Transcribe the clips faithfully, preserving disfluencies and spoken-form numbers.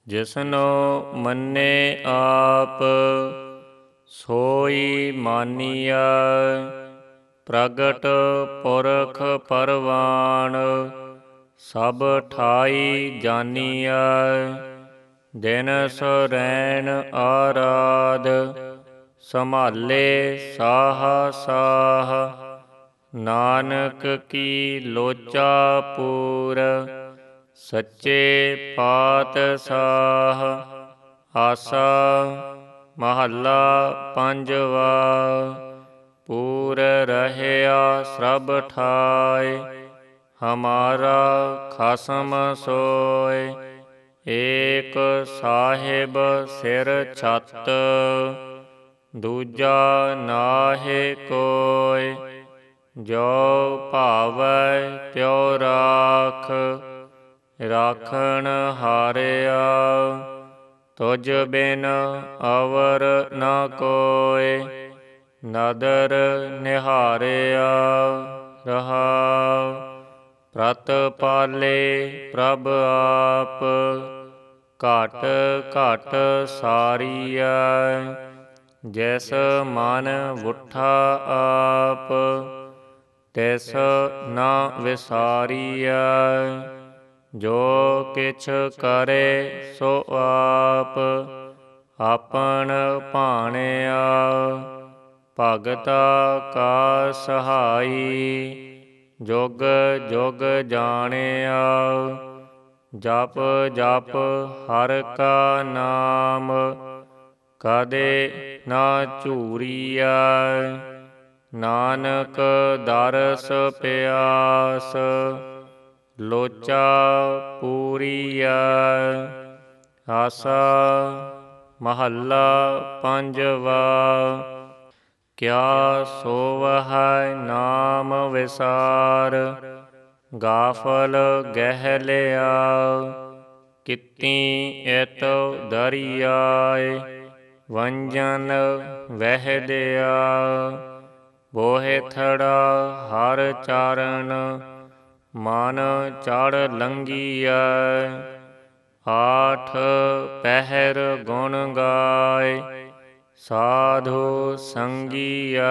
ਜਿਸਨੋ ਮੰਨੇ ਆਪ ਸੋਈ ਮਾਨੀਐ। ਪ੍ਰਗਟ ਪੁਰਖ ਪਰਵਾਣ ਸਭ ਠਾਈ ਜਾਨੀਐ। ਦਿਨ ਸਰੈਣ ਆਰਾਧ ਸੰਭਾਲੇ ਸਾਹ ਸਾਹ। ਨਾਨਕ ਕੀ ਲੋਚਾ ਪੂਰ ਸੱਚੇ ਪਾਤਸ਼ਾਹ। ਆਸਾ ਮਹੱਲਾ ਪੰਜਵਾ। ਪੂਰ ਰਹਿਆ ਸਭ ਠਾਇ ਹਮਾਰਾ ਖਸਮ ਸੋਇ। ਏਕ ਸਾਹਿਬ ਸਿਰ ਛੱਤ ਦੂਜਾ ਨਾਹਿ ਕੋਇ। ਜੋ ਭਾਵੈ ਤਿਉ ਰਾਖ ਰਾਖਣ ਹਾਰਿਆ। ਤੁਝ ਬਿਨ ਅਵਰ ਨ ਕੋਇ ਨਦਰ ਨਿਹਾਰਿਆ। ਰਹਾਉ ਪ੍ਰਤਪਾਲੇ ਪ੍ਰਭ ਆਪ ਘਟ ਘਟ ਸਾਰੀਐ। ਜੈਸ ਮਨ ਵੁਠਾ ਆਪ ਤਿਸ ਨ ਵਿਸਾਰੀਐ। ਜੋ ਕਿਛ ਕਰੇ ਸੋ ਆਪ ਆਪਣ ਭਾਣਿਆ। ਭਗਤਾ ਕਾ ਸਹਾਈ ਜੁਗ ਜੁਗ ਜਾਣਿਆ। ਜਪ ਜਪ ਹਰਿ ਕਾ ਨਾਮ ਕਦੇ ਨਾ ਝੂਰੀਐ। ਨਾਨਕ ਦਰਸ ਪਿਆਸ ਲੋਚਾ ਪੂਰੀਐ। ਆਸਾ ਮਹੱਲਾ ਪੰਜਵਾ। ਕਿਆ ਸੋਵਹਿ ਨਾਮ ਵਿਸਾਰ ਗਾਫਲ ਗਹਿ ਲਿਆ। ਕੀਤੀ ਇਤ ਦਰਿਆਇ ਵੰਜਨ ਵਹਿਦਿਆ। ਬੋਹਿ ਥੜਾ ਹਰਿ ਚਾਰਨ ਮਨ ਚੜ ਲੰਘੀਐ। ਆਠ ਪਹਿਰ ਗੁਣ ਗਾਏ ਸਾਧੂ ਸੰਗੀਐ।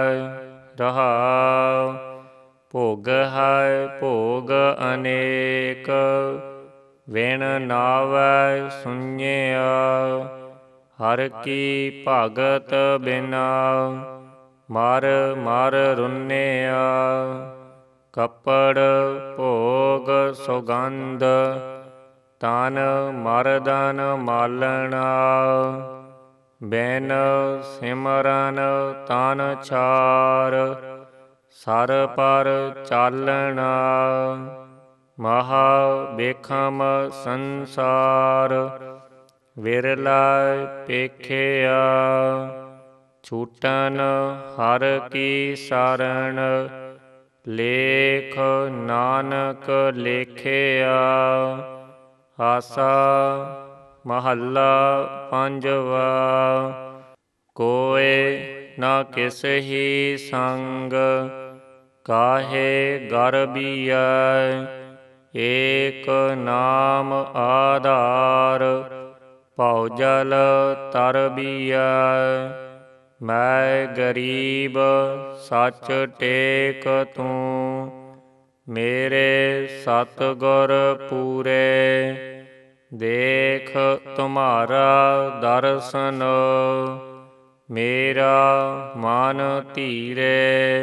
ਰਹਾਉ ਭੋਗ ਹੈ ਭੋਗ ਅਨੇਕ ਵਿਣ ਨਾਵੈ ਸੁਣਿਆ। ਹਰਿ ਕੀ ਭਗਤ ਬਿਨਾ ਮਰ ਮਰ ਰੁੰਨਿਆ। ਕੱਪੜ ਭੋਗ ਸੁਗੰਧ ਤਨ ਮਰਦਨ ਮਾਲਣਾ। ਬਿਨ ਸਿਮਰਨ ਤਨ ਛਾਰ ਸਰ ਪਰ ਚਾਲਣਾ। ਮਹਾ ਬੇਖਮ ਸੰਸਾਰ ਵਿਰਲਾ ਪੇਖਿਆ। ਛੂਟਨ ਹਰਿ ਕੀ ਸਰਣ ਲੇਖ ਨਾਨਕ ਲੇਖਿਆ। ਆਸਾ ਮਹੱਲਾ ਪੰਜਵਾ। ਕੋਇ ਨ ਕਿਸਹੀ ਸੰਗ ਕਾਹੇ ਗਰਬੀਐ। ਏਕ ਨਾਮ ਆਧਾਰ ਭਉ ਜਲ ਤਰਬੀਐ। ਮੈਂ ਗਰੀਬ ਸੱਚ ਟੇਕ ਤੂੰ ਮੇਰੇ ਸਤਿਗੁਰ ਪੂਰੇ। ਦੇਖ ਤੁਮਹਾਰਾ ਦਰਸ਼ਨ ਮੇਰਾ ਮਨ ਧੀਰੇ।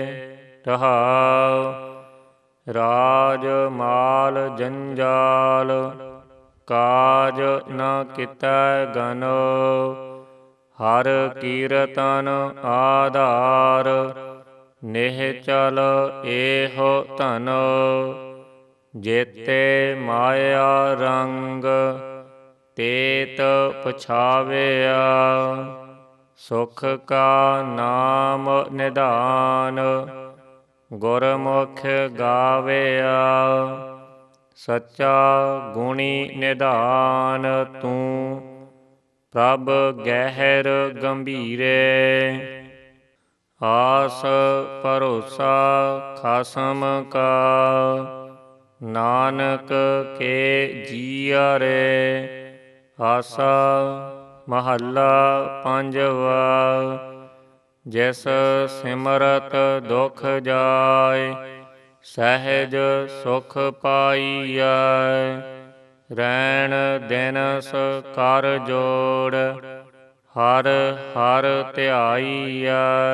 ਰਹਾਉ ਰਾਜ ਮਾਲ ਜੰਜਾਲ ਕਾਜ ਨ ਕੀਤੈ ਗਨੋ। ਹਰਿ ਕੀਰਤਨ ਆਧਾਰ ਨਿਹਚਲ ਏਹੁ ਧਨ। ਜੇਤੇ ਮਾਇਆ ਰੰਗ ਤੇਤ ਪਛਾਵਿਆ। ਸੁਖ ਕਾ ਨਾਮ ਨਿਧਾਨ ਗੁਰਮੁਖ ਗਾਵਿਆ। ਸੱਚਾ ਗੁਣੀ ਨਿਧਾਨ ਤੂੰ ਪ੍ਰਭ ਗਹਿਰ ਗੰਭੀਰੇ। ਆਸ ਭਰੋਸਾ ਖਸਮ ਕਾ ਨਾਨਕ ਕੇ ਜੀਅਰੇ। ਆਸਾ ਮਹੱਲਾ ਪੰਜਵਾ। ਜਿਸ ਸਿਮਰਤ ਦੁਖ ਜਾਏ, ਸਹਿਜ ਸੁਖ ਪਾਈਐ। ਰੈਣ ਦਿਨਸ ਕਰ ਜੋੜ, ਹਰ ਹਰ ਧਿਆਈਐ।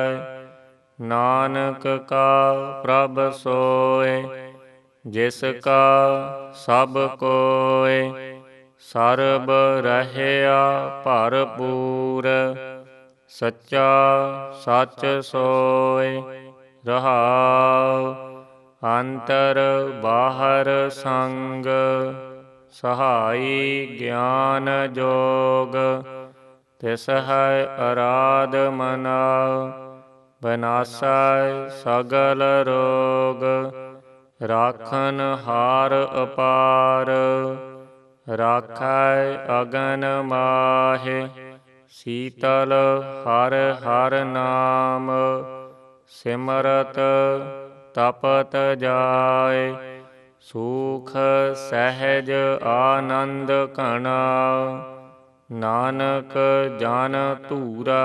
ਨਾਨਕ ਕਾ ਪ੍ਰਭ ਸੋਇ, ਜਿਸ ਕਾ ਸਭ ਕੋਇ। ਸਰਬ ਰਹਿਆ ਭਰਪੂਰ, ਸੱਚਾ ਸੱਚ ਸੋਇ। ਰਹਾਉ ਅੰਤਰ ਬਾਹਰ ਸੰਗ, ਸਹਾਈ ਗਿਆਨ ਜੋਗ। ਤਿਸ ਹੈ ਅਰਾਧ ਮਨਾ, ਬਨਾਸੈ ਸਗਲ ਰੋਗ। ਰਾਖਨ ਹਾਰ ਅਪਾਰ, ਰਾਖੈ ਅਗਨ ਮਾਹਿ। ਸੀਤਲ ਹਰਿ ਹਰਿ ਨਾਮ, ਸਿਮਰਤ ਤਪਤ ਜਾਇ। ਸੂਖ ਸਹਿਜ ਆਨੰਦ ਘਣਾ, ਨਾਨਕ ਜਨ ਧੂਰਾ।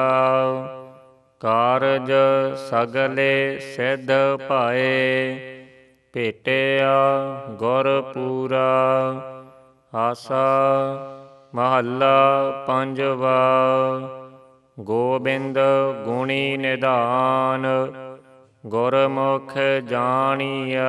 ਕਾਰਜ ਸਗਲੇ ਸਿੱਧ ਭਏ, ਭੇਟਿਆ ਗੁਰ ਪੂਰਾ। ਆਸਾ ਮਹੱਲਾ ਪੰਜਵਾ। ਗੋਬਿੰਦ ਗੁਣੀ ਨਿਧਾਨ, ਗੁਰਮੁਖ ਜਾਣੀਐ।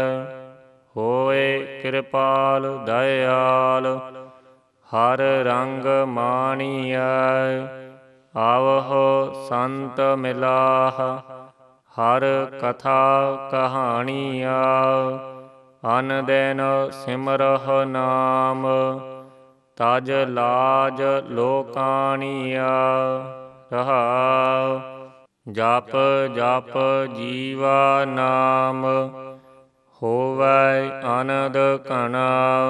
ਹੋਏ ਕਿਰਪਾਲ ਦਇਆਲ, ਹਰ ਰੰਗ ਮਾਣੀਐ। ਆਵਹੁ ਸੰਤ ਮਿਲਾਹ, ਹਰ ਕਥਾ ਕਹਾਣੀਆ। ਅਨ ਦਿਨ ਸਿਮਰਹ ਨਾਮ, ਤਜ ਲਾਜ ਲੋਕਾਣੀਆ। ਰਹਾਉ ਜਪ ਜਪ ਜੀਵਾ ਨਾਮ, ਹੋਵੈ ਆਨੰਦ ਘਣਾ।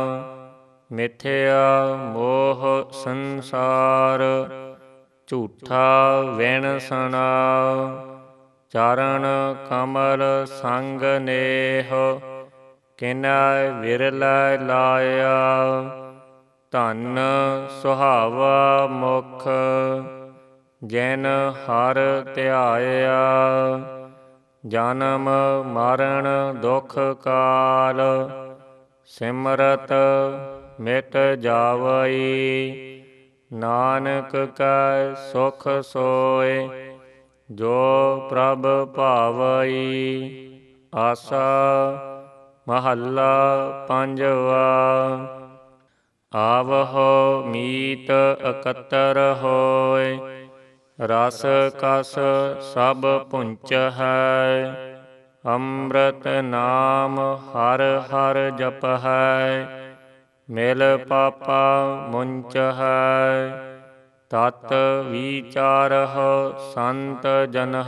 ਮਿਥਿਆ ਮੋਹ ਸੰਸਾਰ, ਝੂਠਾ ਵਿਣ ਸੁਣਾਉ। ਚਰਨ ਕਮਲ ਸੰਗ ਨੇਹ, ਕਿਨੈ ਵਿਰਲੇ ਲਾਇਆ। ਧਨ ਸੁਹਾਵਾ ਮੁਖ, ਜਿਨ ਹਰਿ ਧਿਆਇਆ। ਜਨਮ ਮਰਨ ਦੁਖ ਕਾਲ, ਸਿਮਰਤ ਮਿਟ ਜਾਵਈ। ਨਾਨਕ ਕੈ ਸੁਖ ਸੋਇ, ਜੋ ਪ੍ਰਭ ਭਾਵਈ। ਆਸਾ ਮਹੱਲਾ ਪੰਜਵਾ। ਆਵਹੁ ਮੀਤ ਇਕੱਤਰ ਹੋਇ, ਰਸ ਕਸ ਸਭ ਪੁੰਚਹੈ। ਅੰਮ੍ਰਿਤ ਨਾਮ ਹਰਿ ਹਰਿ ਜਪਹੈ, ਮਿਲ ਪਾਪਾ ਮੁੰਚਹੈ। ਤਤ ਵਿਚਾਰਹ ਸੰਤ ਜਨਹ,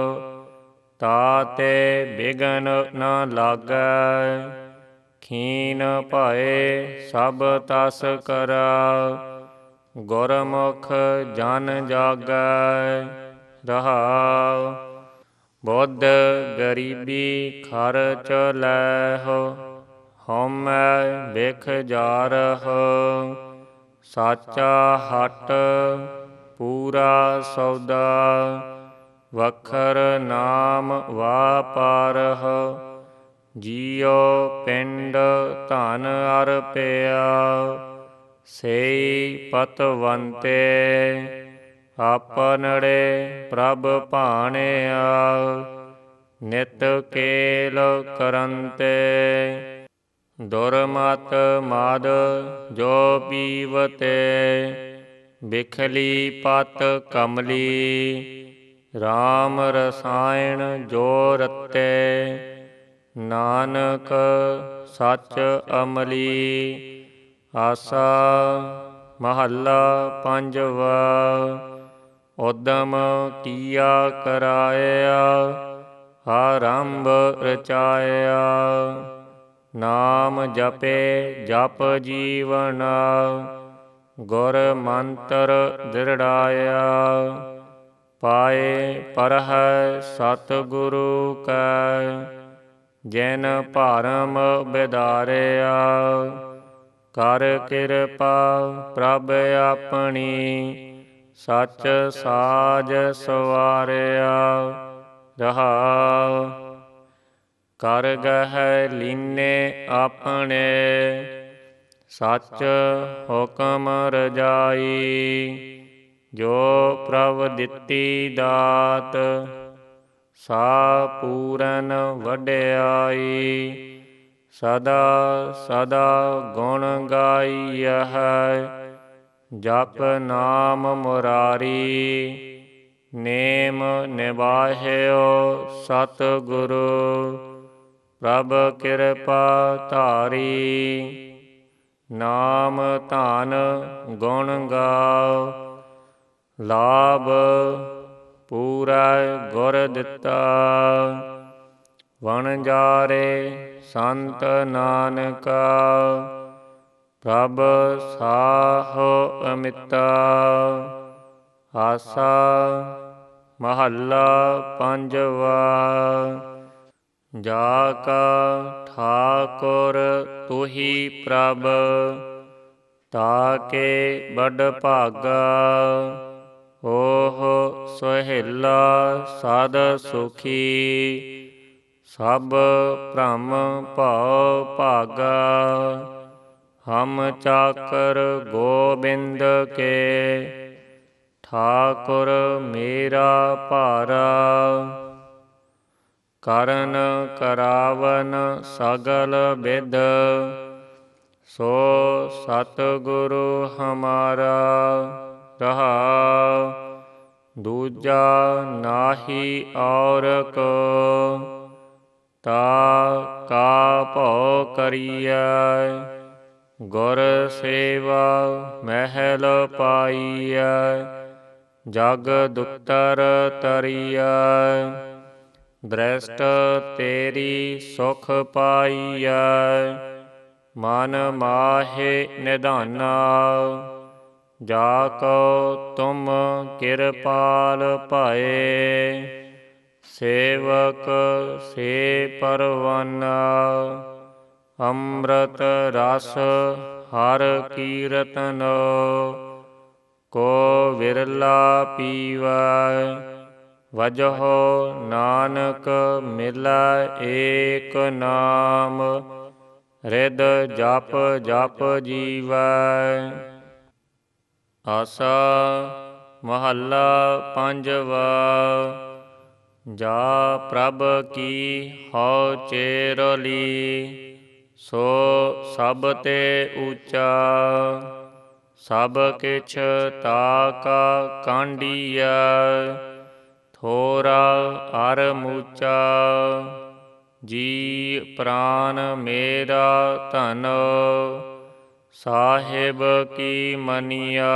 ਤਾਤੇ ਬਿਘਨ ਨ ਲਾਗੈ। ਖੀਨ ਭਏ ਸਭ ਤਸ ਕਰਾ, ਗੁਰਮੁਖ ਜਨ ਜਾਗੈ। ਰਹਾਉ ਬੁੱਧ ਗਰੀਬੀ ਖਰਚ ਲੈਹੁ, ਹਉਮੈ ਬਿਖ ਜਾਰਹੁ। ਸਾਚਾ ਹਟ ਪੂਰਾ ਸੌਦਾ, ਵਖਰ ਨਾਮ ਵਾਪਾਰਹੁ। ਜੀਉ ਪਿੰਡ ਧਨ ਅਰਪਿਆ, ਸੇਈ ਪਤਵੰਤੇ। ਆਪਨੜੇ ਪ੍ਰਭ ਭਾਣਿਆ, ਨਿਤ ਕੇਲ ਕਰੰਤੇ। ਦੁਰਮਤ ਮਦ ਜੋ ਪੀਵਤੇ, ਬਿਖਲੀ ਪਤ ਕਮਲੀ। ਰਾਮ ਰਸਾਇਣ ਜੋ ਰਤੇ, ਨਾਨਕ ਸੱਚ ਅਮਲੀ। ਆਸਾ ਮਹੱਲਾ ਪੰਜਵਾ। ਉਦਮ ਕੀਆ ਕਰਾਇਆ, ਆਰੰਭ ਰਚਾਇਆ। ਨਾਮ ਜਪੇ ਜਪ ਜੀਵਨ, ਗੁਰ ਮੰਤਰ ਦ੍ਰਿੜਾਇਆ। ਪਾਏ ਪਰਹੈ ਸਤਿਗੁਰੂ ਕੈ, ਜਿਨ ਭਰਮ ਬਿਦਾਰਿਆ। ਕਰ ਕਿਰਪਾ ਪ੍ਰਭ ਆਪਣੀ, ਸਚ ਸਾਜ ਸਵਾਰਿਆ ਰਹਾਉ। ਕਰ ਗਹਿ ਲੀਨੇ ਆਪਣੇ, ਸਚ ਹੁਕਮ ਰਜਾਈ। ਜੋ ਪ੍ਰਭ ਦਿੱਤੀ ਦਾਤ, ਸਾ ਪੂਰਨ ਵਡਿਆਈ। ਸਦਾ ਸਦਾ ਗੁਣ ਗਾਈਐ, ਜਪ ਨਾਮ ਮੁਰਾਰੀ। ਨੇਮ ਨਿਬਾਹਿਓ ਸਤਿਗੁਰੂ, ਪ੍ਰਭ ਕਿਰਪਾ ਧਾਰੀ। ਨਾਮ ਧਨ ਗੁਣ ਗਾਓ, ਲਾਭ ਪੂਰਾ ਗੁਰ ਦਿੱਤਾ। ਵਣਜਾਰੇ ਸੰਤ ਨਾਨਕਾ, ਪ੍ਰਭ ਸਾਹੋ ਅਮਿਤਾ। ਆਸਾ ਮਹੱਲਾ ਪੰਜਵਾ। ਜਾ ਕਾ ਠਾਕੁਰ ਤੁਹੀ ਪ੍ਰਭ, ਤਾ ਕੇ ਬਡ ਭਾਗਾ। ਓਹ ਸੁਹੇਲਾ ਸਦ ਸੁਖੀ, ਸਭ ਭ੍ਰਮ ਭਉ ਭਾਗਾ। ਹਮ ਚਾਕਰ ਗੋਬਿੰਦ ਕੇ, ਠਾਕੁਰ ਮੇਰਾ ਭਾਰਾ। ਕਰਨ ਕਰਾਵਨ ਸਗਲ ਬਿਧ, ਸੋ ਸਤਿਗੁਰੂ ਹਮਾਰਾ ਰਹਾਉ। ਦੂਜਾ ਨਾਹੀ ਔਰ ਕੋ, ਤਾ ਕਾ ਭਉ ਕਰੀਐ। ਗੁਰ ਸੇਵਾ ਮਹਿਲ ਪਾਈਐ, ਜਗ ਦੁਤਰ ਤਰੀਐ। ਦ੍ਰਿਸ਼ਟ ਤੇਰੀ ਸੁਖ ਪਾਈਐ, ਮਨ ਮਾਹੇ ਨਿਧਾਨਾ। ਜਾ ਕੋ ਤੁਮ ਕਿਰਪਾਲ ਭਏ, ਸੇਵਕ ਸੇ ਪਰਵਾਨਾ। ਅੰਮ੍ਰਿਤ ਰਸ ਹਰਿ ਕੀਰਤਨ, ਕੋ ਵਿਰਲਾ ਪੀਵੈ। ਵਜਹੁ ਨਾਨਕ ਮਿਲੈ ਏਕ ਨਾਮ, ਰਿਦ ਜਪ ਜਪ ਜੀਵੈ। ਆਸਾ ਮਹੱਲਾ ਪੰਜਵਾ। ਜਾ ਪ੍ਰਭ ਕੀ ਹਉ ਚੇਰਲੀ, ਸੋ ਸਭ ਤੇ ਊਚਾ। ਸਭ ਕਿਛ ਤਾ ਕਾ ਕਾਂਢੀਐ, ਥੋਰਾ ਅਰ ਮੂਚਾ। ਜੀ ਪ੍ਰਾਨ ਮੇਰਾ ਧਨ, ਸਾਹਿਬ ਕੀ ਮਨੀਆ।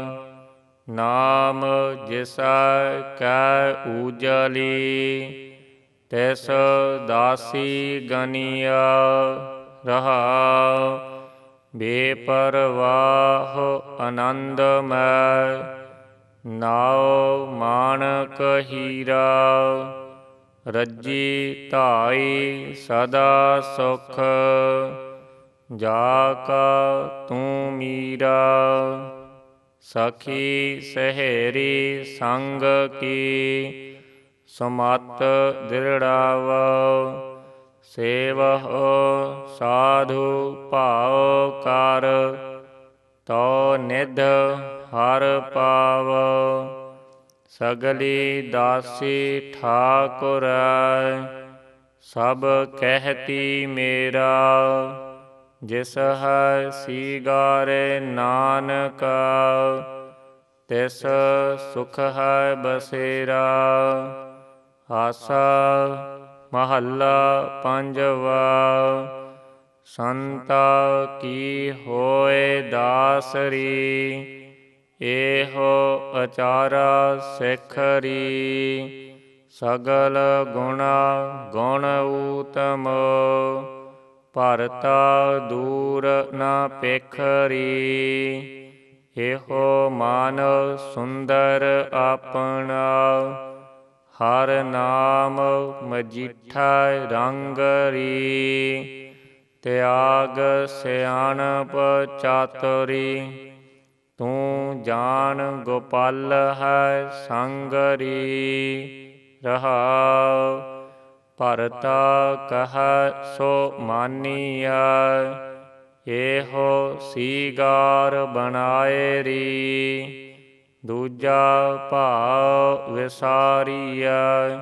ਨਾਮ ਜਿਸੈ ਕੈ ਊਜਲੀ, ਤਿਸ ਦਾਸੀ ਗਨੀਆ ਰਹਾਉ। ਬੇਪਰਵਾਹ ਆਨੰਦਮੈ, ਨਾਉ ਮਾਣਕ ਹੀਰਾ। ਰੱਜੀ ਧਾਈ ਸਦਾ ਸੁਖ, ਜਾ ਕਾ ਤੂੰ ਮੀਰਾ। ਸਖੀ ਸਹੇਰੀ ਸੰਗ ਕੀ, ਸਮਤ ਦ੍ਰਿੜਾਵੋ। ਸੇਵਹੁ ਸਾਧੂ ਭਾਉ ਕਰ, ਤਉ ਨਿਧ ਹਰਿ ਪਾਵੋ। ਸਗਲੀ ਦਾਸੀ ਠਾਕੁਰੈ, ਸਭ ਕਹਿਤੀ ਮੇਰਾ। ਜਿਸ ਹੈ ਸੀਗਾਰੇ ਨਾਨਕਾ, ਤਿਸ ਸੁਖ ਹੈ ਬਸੇਰਾ। ਆਸਾ ਮਹੱਲਾ ਪੰਜਵਾ। ਸੰਤਾ ਕੀ ਹੋਏ ਦਾਸਰੀ, ਏਹੋ ਅਚਾਰਾ ਸਿਖਰੀ। ਸਗਲ ਗੁਣਾ ਗੁਣ ਊਤਮ, ਭਰਤਾ ਦੂਰ ਨ ਪੇਖਰੀ। ਇਹੋ ਮਨ ਸੁੰਦਰ ਆਪਣਾ, ਹਰ ਨਾਮ ਮਜੀਠਾ ਰੰਗਰੀ। ਤਿਆਗ ਸਿਆਣਪ ਚਾਤੁਰੀ। ਤੂੰ ਜਾਣ ਗੋਪਾਲ ਹੈ ਸੰਗਰੀ। ਰਹਾਉ ਭਰਤਾ ਕਹਿ ਸੋ ਮਾਨੀਐ। ਇਹੋ ਸੀਗਾਰ ਬਣਾਏ ਰੀ। ਦੂਜਾ ਭਾਵ ਵਿਸਾਰੀਐ।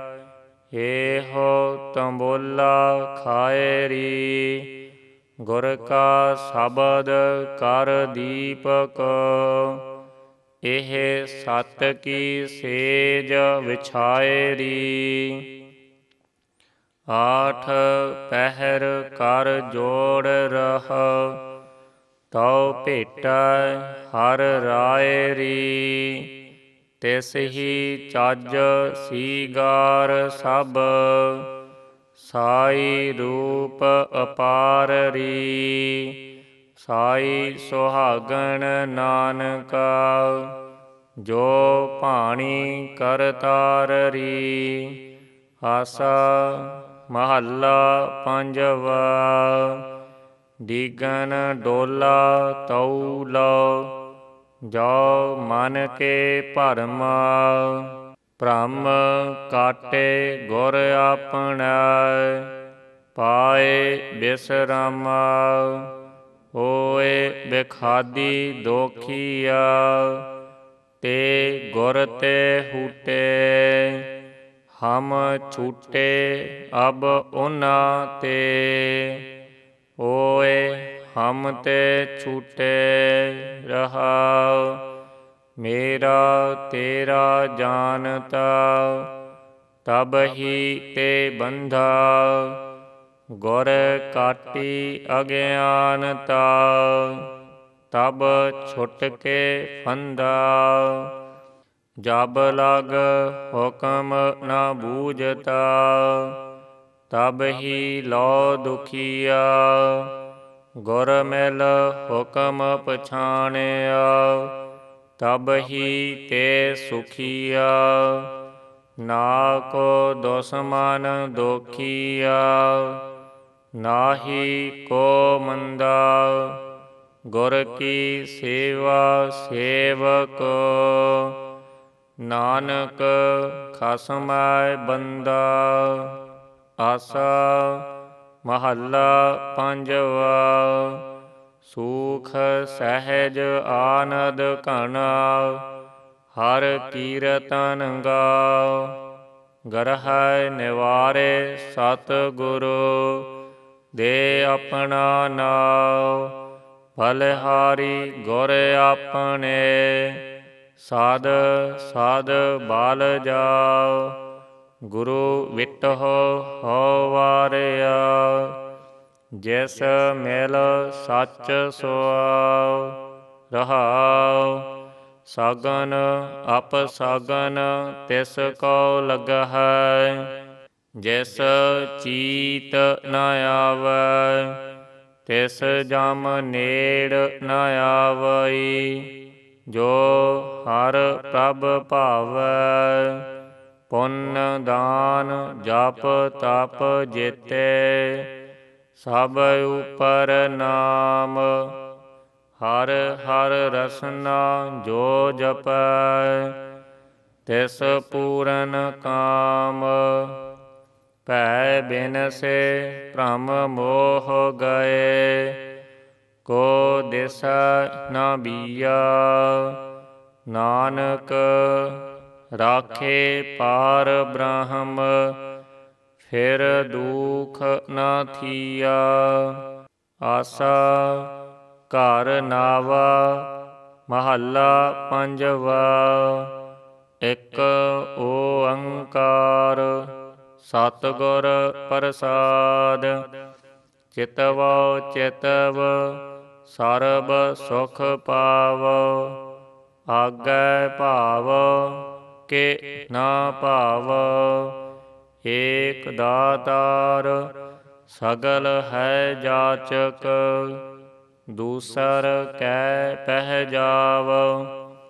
ਇਹੋ ਤੰਬੋਲਾ ਖਾਏ ਰੀ। ਗੁਰ ਕਾ ਸ਼ਬਦ ਕਰ ਦੀਪਕ। ਇਹ ਸਤ ਕੀ ਸੇਜ ਵਿਛਾਏ ਰੀ। ਆਠ ਪਹਿਰ ਕਰ ਜੋੜ ਰਹ। ਤਉ ਭੇਟੈ ਹਰ ਰਾਏ ਰੀ। ਤਿਸ ਹੀ ਚੱਜ ਸੀਗਾਰ ਸਭ। ਸਾਈ ਰੂਪ ਅਪਾਰ ਰੀ। ਸਾਈ ਸੁਹਾਗਣ ਨਾਨਕਾ। ਜੋ ਭਾਣੀ ਕਰਤਾਰ ਰੀ। ਆਸਾ ਮਹੱਲਾ ਪੰਜਵਾ। ਦੀਗਨ ਡੋਲਾ ਤਉ ਲਉ। ਜੋ ਮਨ ਕੇ ਭਰਮ। ਭ੍ਰਮ ਕਾਟੇ ਗੁਰ ਆਪਣੈ। ਪਾਏ ਬਿਸਰਾਮ। ਹੋਏ ਬਿਖਾਦੀ ਦੋਖੀਆ। ਤੇ ਗੁਰ ਤੇ ਹੂਟੇ। ਹਮ ਛੂਟੇ ਅਬ ਉਹਨਾਂ ਤੇ। ਹੋਏ ਹਮ ਤੇ ਛੂਟੇ। ਰਹਾਉ ਮੇਰਾ ਤੇਰਾ ਜਾਨਤਾ। ਤਬ ਹੀ ਤੇ ਬੰਧਾ। ਗੁਰ ਕਾਟੀ ਅਗਿਆਨਤਾ। ਤਬ ਛੁਟ ਕੇ ਫੰਦਾ। ਜਬ ਲਗ ਹੁਕਮ ਨ ਬੂਝਤਾ। ਤਬ ਹੀ ਲਉ ਦੁਖੀਆ। ਗੁਰ ਮਿਲ ਹੁਕਮ ਪਛਾਣਿਆ। ਤਬ ਹੀ ਤੇ ਸੁਖੀਆ। ਨਾ ਕੋ ਦੁਸਮਨ ਦੋਖੀਆ। ਨਾਹੀ ਕੋ ਮੰਦਾ। ਗੁਰ ਕੀ ਸੇਵਾ ਸੇਵਕ। ਨਾਨਕ ਖਸਮੈ ਬੰਦਾ। ਆਸਾ ਮਹੱਲਾ ਪੰਜਵਾ। ਸੂਖ ਸਹਿਜ ਆਨੰਦ ਘਣਾ। ਹਰ ਕੀਰਤਨ ਗਾਓ। ਗਰਹੈ ਨਿਵਾਰੇ ਸਤਿਗੁਰੂ। ਦੇ ਆਪਣਾ ਨਾਉ। ਬਲਿਹਾਰੀ ਗੁਰ ਆਪਣੇ। ਸਦ ਸਦ ਬਲ ਜਾਓ। ਗੁਰੂ ਵਿਟਹੁ ਹੋ ਵਾਰਿਆ। ਜਿਸ ਮਿਲ ਸੱਚ ਸੁਆਉ। ਰਹਾਉ ਸਗਨ ਅਪਸਗਨ ਤਿਸ ਕੋ ਲੱਗਹਿ। ਜਿਸ ਚੀਤ ਨ ਆਵੈ। ਤਿਸ ਜਮ ਨੇੜ ਨ ਆਵਈ। ਜੋ ਹਰ ਪ੍ਰਭ ਭਾਵੈ। ਪੁੰਨ ਦਾਨ ਜਪ ਤਪ ਜੇਤੇ। ਸਭ ਉਪਰ ਨਾਮ। ਹਰ ਹਰ ਰਸਨਾ ਜੋ ਜਪੈ। ਤਿਸ ਪੂਰਨ ਕਾਮ। ਭੈ ਬਿਨਸੇ ਭ੍ਰਮ ਮੋਹ ਗਏ। ਕੋ ਦਿਸੈ ਨ ਬੀਆ। ਨਾਨਕ ਰਾਖੇ ਪਾਰ ਬ੍ਰਹਮ। ਫਿਰ ਦੁਖ ਨ ਥੀਆ। ਆਸਾ ਘਰ ਨਾਵਾ। ਮਹੱਲਾ ਪੰਜਵਾ। ਇਕ ਓੰਕਾਰ ਸਤਿਗੁਰ ਪ੍ਰਸਾਦ। ਚਿਤਵ ਚਿਤਵ ਸਰਬ ਸੁਖ ਪਾਵ। ਆਗੈ ਭਾਵ ਕੇ ਨਾ ਭਾਵ। ਏਕ ਦਾਤਾਰ ਸਗਲ ਹੈ ਜਾਚਕ। ਦੂਸਰ ਕੈ ਪਹਿਜਾਵ।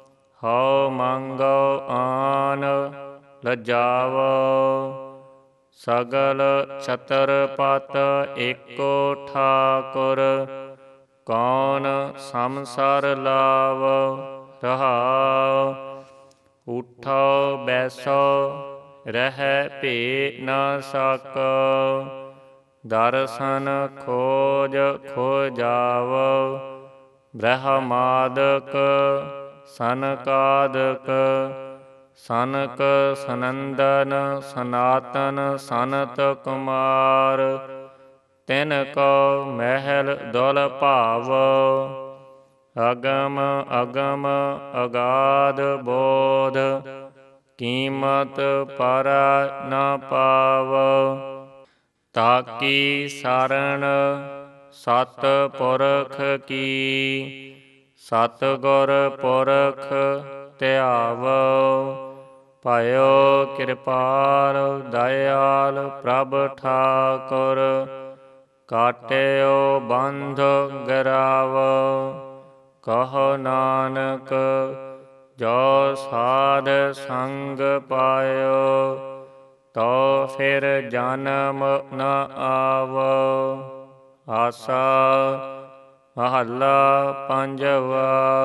ਹਉ ਮੰਗਉ ਆਨ ਲਜਾਵ। ਸਗਲ ਛਤਰਪਤ ਏਕੋ ਠਾਕੁਰ, ਕੌਣ ਸੰਸਾਰ ਲਾਵ ਰਹਾਉ। ਉਠੋ ਬੈਸੋ ਰਹਿ ਭੇ ਨ ਸਕੋ, ਦਰਸ਼ਨ ਖੋਜ ਖੋਜਾਵੋ। ਬ੍ਰਹਮਾਦਿਕ ਸਨਕਾਦਿਕ, ਸਨਕ ਸਨੰਦਨ ਸਨਾਤਨ ਸਨਤ ਕੁਮਾਰ, ਤਿਨ ਕੋ ਮਹਿਲ ਦੁਲ ਭਾਵੋ। ਅਗਮ ਅਗਮ ਅਗਾਧ ਬੋਧ, ਕੀਮਤ ਪਰੈ ਨ ਪਾਵੋ। ਤਾਕੀ ਸਰਣ ਸਤ ਪੁਰਖ ਕੀ, ਸਤਿਗੁਰ ਪੁਰਖ ਧਿਆਵੋ। ਭਇਓ ਕਿਰਪਾਲ ਦਇਆਲ ਪ੍ਰਭ ਠਾਕੁਰ, ਕਾਟਿਓ ਬੰਧ ਗਰਾਵੋ। ਕਹੋ ਨਾਨਕ ਜੋ ਸਾਧ ਸੰਗ ਪਾਇਓ, ਤੋ ਫਿਰ ਜਨਮ ਨ ਆਵੋ। ਆਸਾ ਮਹੱਲਾ ਪੰਜਵਾ।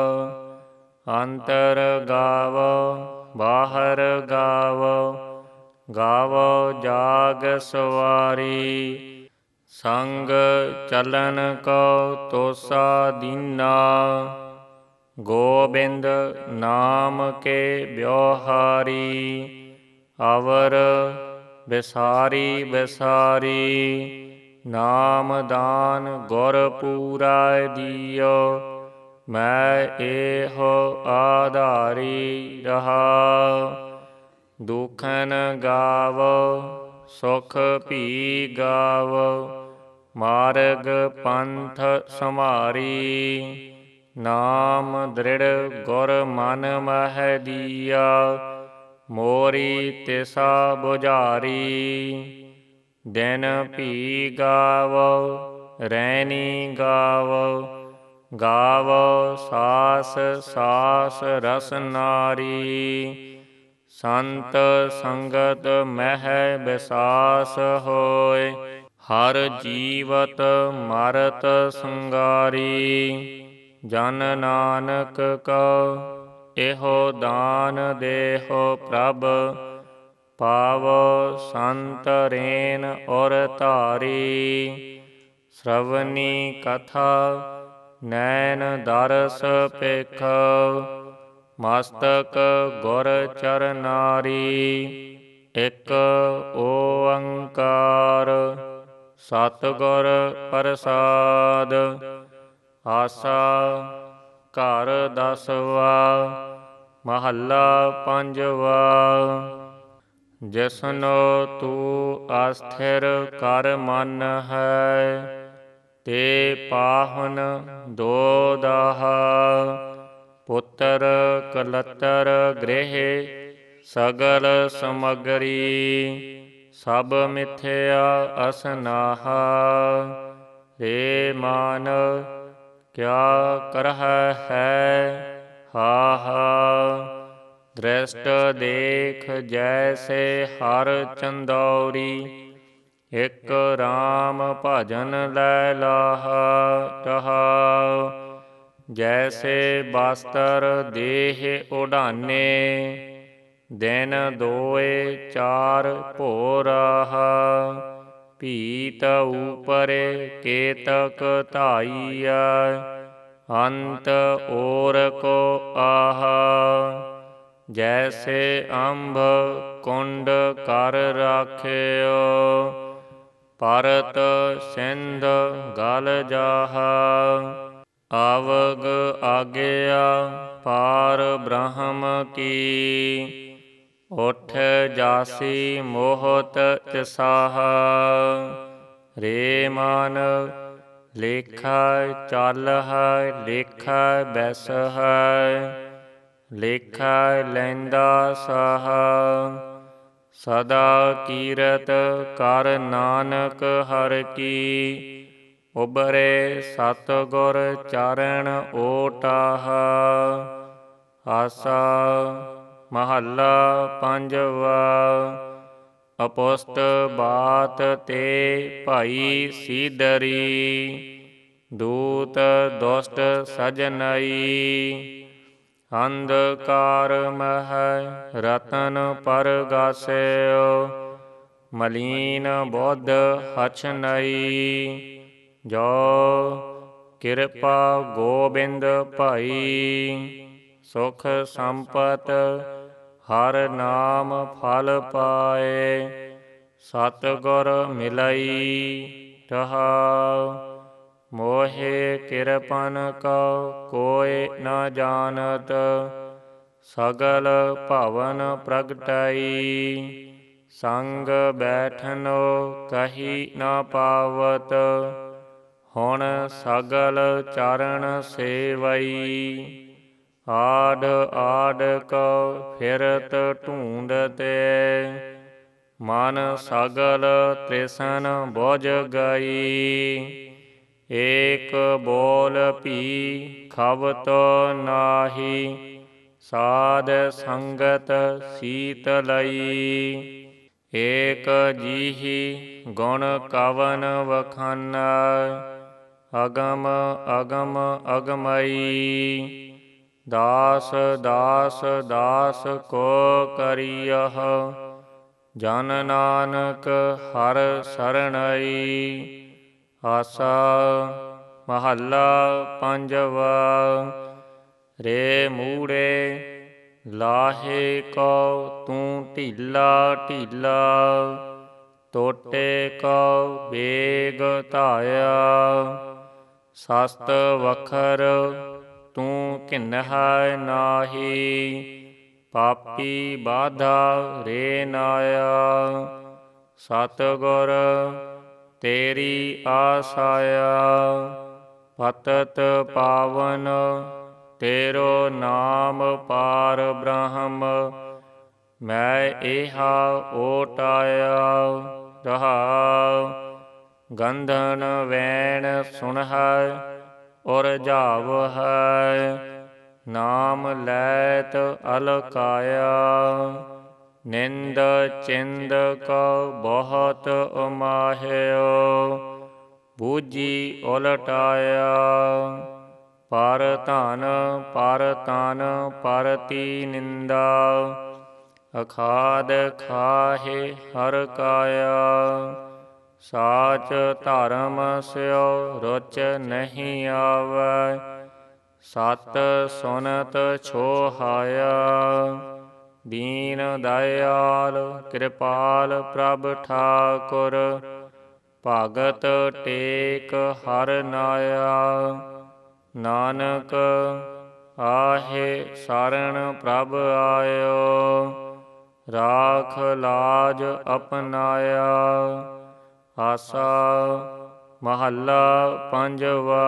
ਅੰਤਰ ਗਾਵੋ ਬਾਹਰ ਗਾਵੋ, ਗਾਵੋ ਜਾਗ ਸਵਾਰੀ। ਸੰਗ ਚਲਨ ਕੋ ਤੋਸਾ ਦੀਨਾ, ਗੋਬਿੰਦ ਨਾਮ ਕੇ ਬਿਵਹਾਰੀ। ਅਵਰ ਵਿਸਾਰੀ ਵਿਸਾਰੀ, ਨਾਮ ਦਾਨ ਗੁਰ ਪੂਰਾ ਦਿਓ। ਮੈਂ ਇਹੋ ਆਧਾਰੀ ਰਹਾਉ, ਦੁਖਨ ਗਾਵੋ ਸੁਖ ਭੀ ਗਾਵੋ। ਮਾਰਗ ਪੰਥ ਸੰਵਾਰੀ, ਨਾਮ ਦ੍ਰਿੜ੍ਹ ਗੁਰ ਮਨ ਮਹਿ ਦੀਆ। ਮੋਰੀ ਤਿਸਾ ਬੁਝਾਰੀ, ਦਿਨ ਭੀ ਗਾਵੋ ਰੈਣੀ ਗਾਵੋ। ਗਾਵੋ ਸਾਸ ਸਾਸ ਰਸ ਨਾਰੀ, ਸੰਤ ਸੰਗਤ ਮਹਿ ਬਿਸਾਸ ਹੋਇ। ਹਰ ਜੀਵਤ ਮਰਤ ਸੰਗਾਰੀ, ਜਨ ਨਾਨਕ ਕਉ ਇਹੋ ਦਾਨ ਦੇਹੋ ਪ੍ਰਭ। ਪਾਵੋ ਸੰਤ ਰੇਨ ਔਰ ਧਾਰੀ, ਸ਼੍ਰਵਣੀ ਕਥਾ ਨੈਣ ਦਰਸ ਪੇਖੋ। ਮਸਤਕ ਗੁਰ ਚਰਨਾਰੀ, ਇਕ ਓੰਕਾਰ ਸਤਿਗੁਰ ਪ੍ਰਸਾਦ। ਆਸਾ ਘਰ ਦਸਵਾ ਮਹੱਲਾ ਪੰਜਵਾ। ਜਿਸਨੋ ਤੂੰ ਅਸਥਿਰ ਕਰ ਮਨ ਹੈ, ਤੇ ਪਾਹੁਨ ਦੋ ਦਾਹਾ। ਪੁੱਤਰ ਕਲਤਰ ਗ੍ਰਹਿ ਸਗਲ ਸਮਗਰੀ, ਸਭ ਮਿਥਿਆ ਅਸਨਾਹਾ। ਰੇ ਮਾਨ ਕਿਆ ਕਰਹਿ ਹੈ ਹਾਹਾ, ਦ੍ਰਿਸ਼ਟ ਦੇਖ ਜੈਸੇ ਹਰ ਚੰਦੌਰੀ। ਇਕ ਰਾਮ ਭਜਨ ਲੈ ਲਾਹਾ ਰਹਾਉ, ਜੈਸੇ ਬਸਤਰ ਦੇਹ ਉਡਾਨੇ। ਦਿਨ ਦੋਏ ਚਾਰ ਭੋ ਰਾਹਾ, ਭੀਤ ਊਪਰੇ ਕੇਤਕ ਧਾਈਆ। ਅੰਤ ਔਰ ਕੋ ਆਹਾ, ਜੈਸੇ ਅੰਬ ਕੁੰਡ ਕਰ ਰਾਖਿਓ। ਭਰਤ ਸਿੰਧ ਗਲ ਜਾਹਾ, ਆਵਗ ਆਗਿਆ ਪਾਰ ਬ੍ਰਹਮ ਕੀ। ਉਠ ਜਾਸੀ ਮੋਹਤ ਤਿਸਾਹਾ, ਰੇ ਮਨ ਲੇਖਾ ਚੱਲ ਹੈ ਲੇਖਾ ਬੈਸ ਹੈ। ਲੇਖਾ ਲੈਂਦਾ ਸਾਹਾ, ਸਦਾ ਕੀਰਤ ਕਰ ਨਾਨਕ ਹਰਿ ਕੀ। ਉਬਰੇ ਸਤਿਗੁਰ ਚਰਨ ਓਟਾਹਾ। ਆਸਾ ਮਹੱਲਾ ਪੰਜਵਾ। ਅਪੁਸਤ ਬਾਤ ਤੇ ਭਾਈ ਸੀਦਰੀ, ਦੂਤ ਦੁਸ਼ਟ ਸਜਨਈ। ਅੰਧਕਾਰ ਮਹਿ ਰਤਨ ਪਰਗਾਸਿਓ, ਮਲੀਨ ਬੁੱਧ ਹਛ ਨਈ। ਜੋ ਕਿਰਪਾ ਗੋਬਿੰਦ ਭਾਈ, ਸੁਖ ਸੰਪਤ ਹਰ ਨਾਮ ਫਲ ਪਾਏ। ਸਤਿਗੁਰ ਮਿਲਈ ਰਹਾਉ, ਮੋਹਿ ਕਿਰਪਨ ਕਉ ਕੋਇ ਨ ਜਾਣਤ। ਸਗਲ ਭਵਨ ਪ੍ਰਗਟਈ, ਸੰਗ ਬੈਠਨੋ ਕਹੀ ਨ ਪਾਵਤ। ਹੁਣ ਸਗਲ ਚਰਨ ਸੇਵਈ, ਆਡ ਆਡ ਕਉ ਫਿਰਤ ਢੂੰਡਤੇ। ਮਨ ਸਗਲ ਤ੍ਰਿਸਨ ਬੁਝ ਗਈ, ਏਕ ਬੋਲ ਭੀ ਖਵਤ ਨਾਹੀ। ਸਾਧ ਸੰਗਤ ਸੀਤਲਈ, ਏਕ ਜੀਹੀ ਗੁਣ ਕਵਨ ਵਖਾਨਾ। ਅਗਮ ਅਗਮ ਅਗਮਈ, ਦਾਸ ਦਾਸ ਦਾਸ ਕੋ ਕਰੀਅਹ। ਜਨ ਨਾਨਕ ਹਰਿ ਸਰਣਈ। ਆਸਾ ਮਹੱਲਾ ਪੰਜਵਾ। ਰੇ ਮੂੜੇ ਲਾਹੇ ਕਉ ਤੂੰ ਢੀਲਾ ਢੀਲਾ, ਟੋਟੇ ਕਉ ਬੇਗ ਧਾਇਆ। ਸਸਤ ਵਖਰ ਤੂੰ ਘਿਨਹਿ ਨਾਹੀ, ਪਾਪੀ ਬਾਧਾ ਰੇ ਨਾਇਆ। ਸਤਿਗੁਰ ਤੇਰੀ ਆਸਾਇਆ, ਪਤਿਤ ਪਾਵਨ ਤੇਰੋ ਨਾਮ ਪਾਰ ਬ੍ਰਹਮ। ਮੈਂ ਏਹਾ ਓਟਾਇਆ ਰਹਾਉ, ਗੰਧਨ ਵੈਣ ਸੁਣਹਿ ਉਰਝਾਵਹਿ। ਨਾਮ ਲੈਤ ਅਲਕਾਇਆ, ਨਿੰਦ ਚਿੰਦ ਕਉ ਬਹੁਤ ਉਮਾਹਿਓ। ਬੂਝੀ ਉਲਟਾਇਆ, ਪਰ ਧਨ ਪਰ ਤਨ ਪਰਤੀ ਨਿੰਦਾ। ਅਖਾਦ ਖਾਹੇ ਹਰਿ ਕਾਇਆ, ਸਾਚ ਧਰਮ ਸਿਉ ਰੁਚ ਨਹੀਂ ਆਵੈ। ਸਤ ਸੁਨਤ ਛੋਹਾਇਆ, ਦੀਨ ਦਇਆਲ ਕਿਰਪਾਲ ਪ੍ਰਭ ਠਾਕੁਰ। ਭਗਤ ਟੇਕ ਹਰਿ ਨਾਇਆ, ਨਾਨਕ ਆਹੇ ਸਰਣ ਪ੍ਰਭ ਆਇਓ। ਰਾਖ ਲਾਜ ਅਪਨਾਇਆ। ਆਸਾ ਮਹੱਲਾ ਪੰਜਵਾ।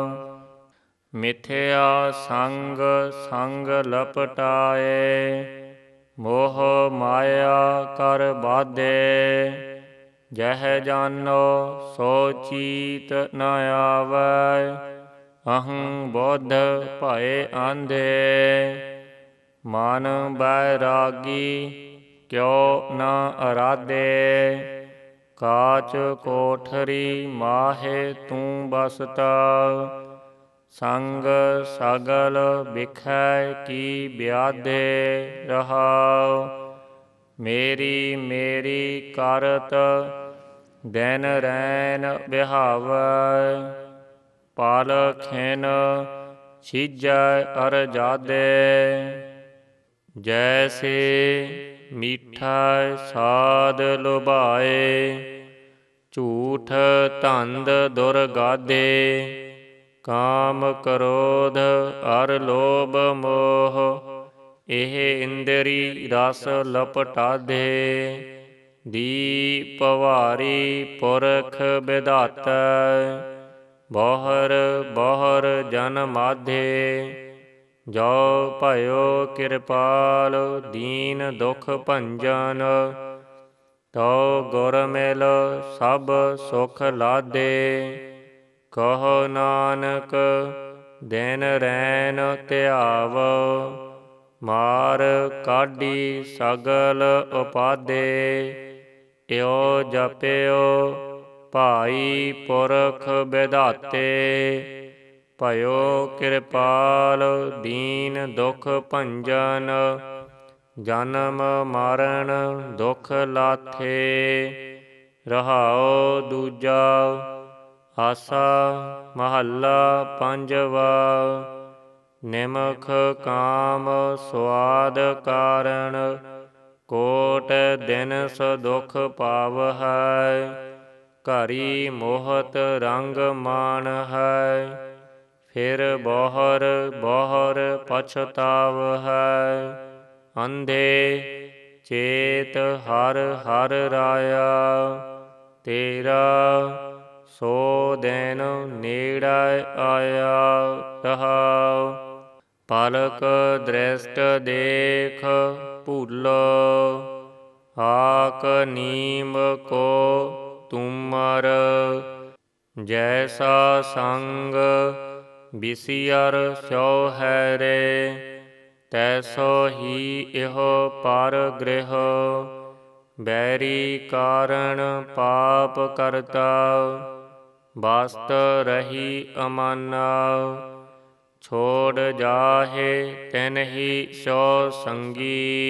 ਮਿਥਿਆ ਸੰਗ ਸੰਗ ਲਪਟਾਏ, ਮੋਹ ਮਾਇਆ ਕਰ ਬਾਧੇ। ਜਹ ਜਾਨੋ ਸੋ ਚੀਤ ਨ ਆਵੈ, ਅਹੰ ਬੁੱਧ ਭਏ ਆਂਧੇ। ਮਨ ਬੈਰਾਗੀ ਕਿਉ ਨ ਅਰਾਧੇ, ਕਾਚ ਕੋਠਰੀ ਮਾਹੇ ਤੂੰ ਬਸਤਾ। ਸੰਗ ਸਗਲ ਬਿਖੈ ਕੀ ਬਿਆਧੇ ਰਹਾਉ। ਮੇਰੀ ਮੇਰੀ ਕਰਤ ਦਿਨ ਰੈਨ ਬਿਹਾਵੈ, ਪਲ ਖਿਨ ਛੀਜੈ ਅਰਜਾਦੇ। ਜੈਸੇ ਮੀਠਾ ਸਾਧ ਲੁਭਾਏ, ਝੂਠ ਧੰਦ ਦੁਰਗਾਦੇ। ਕਾਮ ਕ੍ਰੋਧ ਅਰ ਲੋਭ ਮੋਹ, ਇਹ ਇੰਦਰੀ ਰਸ ਲਪਟਾਦੇ। ਦੀਪ ਵਾਰੀ ਪੁਰਖ ਵਿਧਾਤੈ, ਬਹਰ ਬਹਰ ਜਨ ਮਾਧੇ। ਜੋ ਭਇਓ ਕਿਰਪਾਲ ਦੀਨ ਦੁਖ ਭੰਜਨ, ਤਉ ਗੁਰ ਮਿਲ ਸਭ ਸੁਖ ਲਾਦੇ। ਕਹੋ ਨਾਨਕ ਦਿਨ ਰੈਨ ਧਿਆਵ, ਮਾਰ ਕਾਢੀ ਸਗਲ ਉਪਾਦੇ। ਇਉ ਜਪਿਓ ਭਾਈ ਪੁਰਖ ਵਿਧਾਤੇ। ਭਇਓ ਕਿਰਪਾਲ ਦੀਨ ਦੁਖ ਭੰਜਨ। ਜਨਮ ਮਰਨ ਦੁਖ ਲਾਥੇ। ਰਹਾਉ ਦੂਜਾ ਆਸਾ ਮਹੱਲਾ ਪੰਜਵਾ। ਨਿਮਖ ਕਾਮ ਸੁਆਦ ਕਾਰਣ। ਕੋਟ ਦਿਨਸ ਦੁਖ ਪਾਵਹੈ। ਘਰੀ ਮੋਹਤ ਰੰਗ ਮਾਨ ਹੈ। ਫਿਰ ਬੋਹਰ ਬੋਹਰ ਪਛਤਾਵਹੈ। ਅੰਧੇ ਚੇਤ ਹਰ ਹਰ ਰਾਇਆ। ਤੇਰਾ ਸੋ ਦਿਨ ਨੇੜੇ ਆਇਆ। ਰਹਾਉ ਪਲਕ ਦ੍ਰਿਸ਼ਟ ਦੇਖ ਭੂਲੋ। ਆਕ ਨੀਮ ਕੋ ਤੁਮਰ। ਜੈਸਾ ਸੰਗ ਬਿਸਿਅਰ ਸੋ ਹੈ ਰੇ। ਤੈਸੋ ਹੀ ਇਹੋ ਪਰ ਗ੍ਰਹਿ। ਬੈਰੀ ਕਾਰਣ ਪਾਪ ਕਰਤਾ। ਬਸਤ ਰਹੀ ਅਮਾਨਾ। ਛੋੜ ਜਾਹੇ ਤਿਨਹੀ ਸੋ ਸੰਗੀ।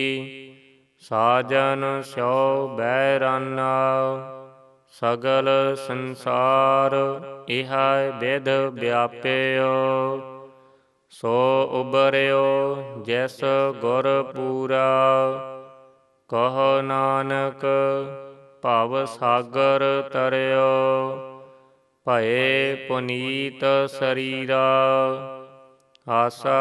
ਸਾਜਨ ਸੋ ਬੈਰਾਨਾ। ਸਗਲ ਸੰਸਾਰ ਇਹ ਬਿਧ ਵਿਆਪਿਓ। ਸੋ ਉਬਰਿਓ ਜਿਸ ਗੁਰ ਪੂਰਾ। ਕਹੋ ਨਾਨਕ ਭਵ ਸਾਗਰ ਤਰਿਓ। ਭਏ ਪੁਨੀਤ ਸਰੀਰਾ। ਆਸਾ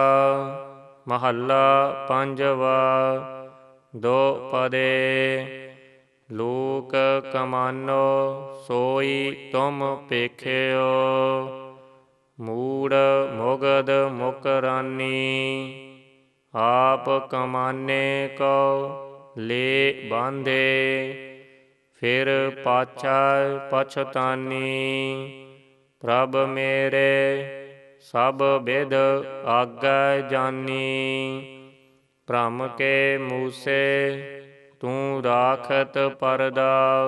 ਮਹੱਲਾ ਪੰਜਵਾ। ਦੋ ਪਦੇ ਲੋਕ ਕਮਾਨੋ ਸੋਈ ਤੁਮ ਪੇਖਿਓ। ਮੂੜ ਮੁਗਧ ਮੁਕਰਾਨੀ। ਆਪ ਕਮਾਨੇ ਕੋ ਲੈ ਬਾਂਧੇ। ਫਿਰ ਪਾਛੈ ਪਛਤਾਨੀ। ਪ੍ਰਭ ਮੇਰੇ ਸਭ ਬਿਧ ਆਗੈ ਜਾਨੀ। ਭ੍ਰਮ ਕੇ ਮੂਸੇ ਤੂੰ ਰਾਖਤ ਪਰਦਾ।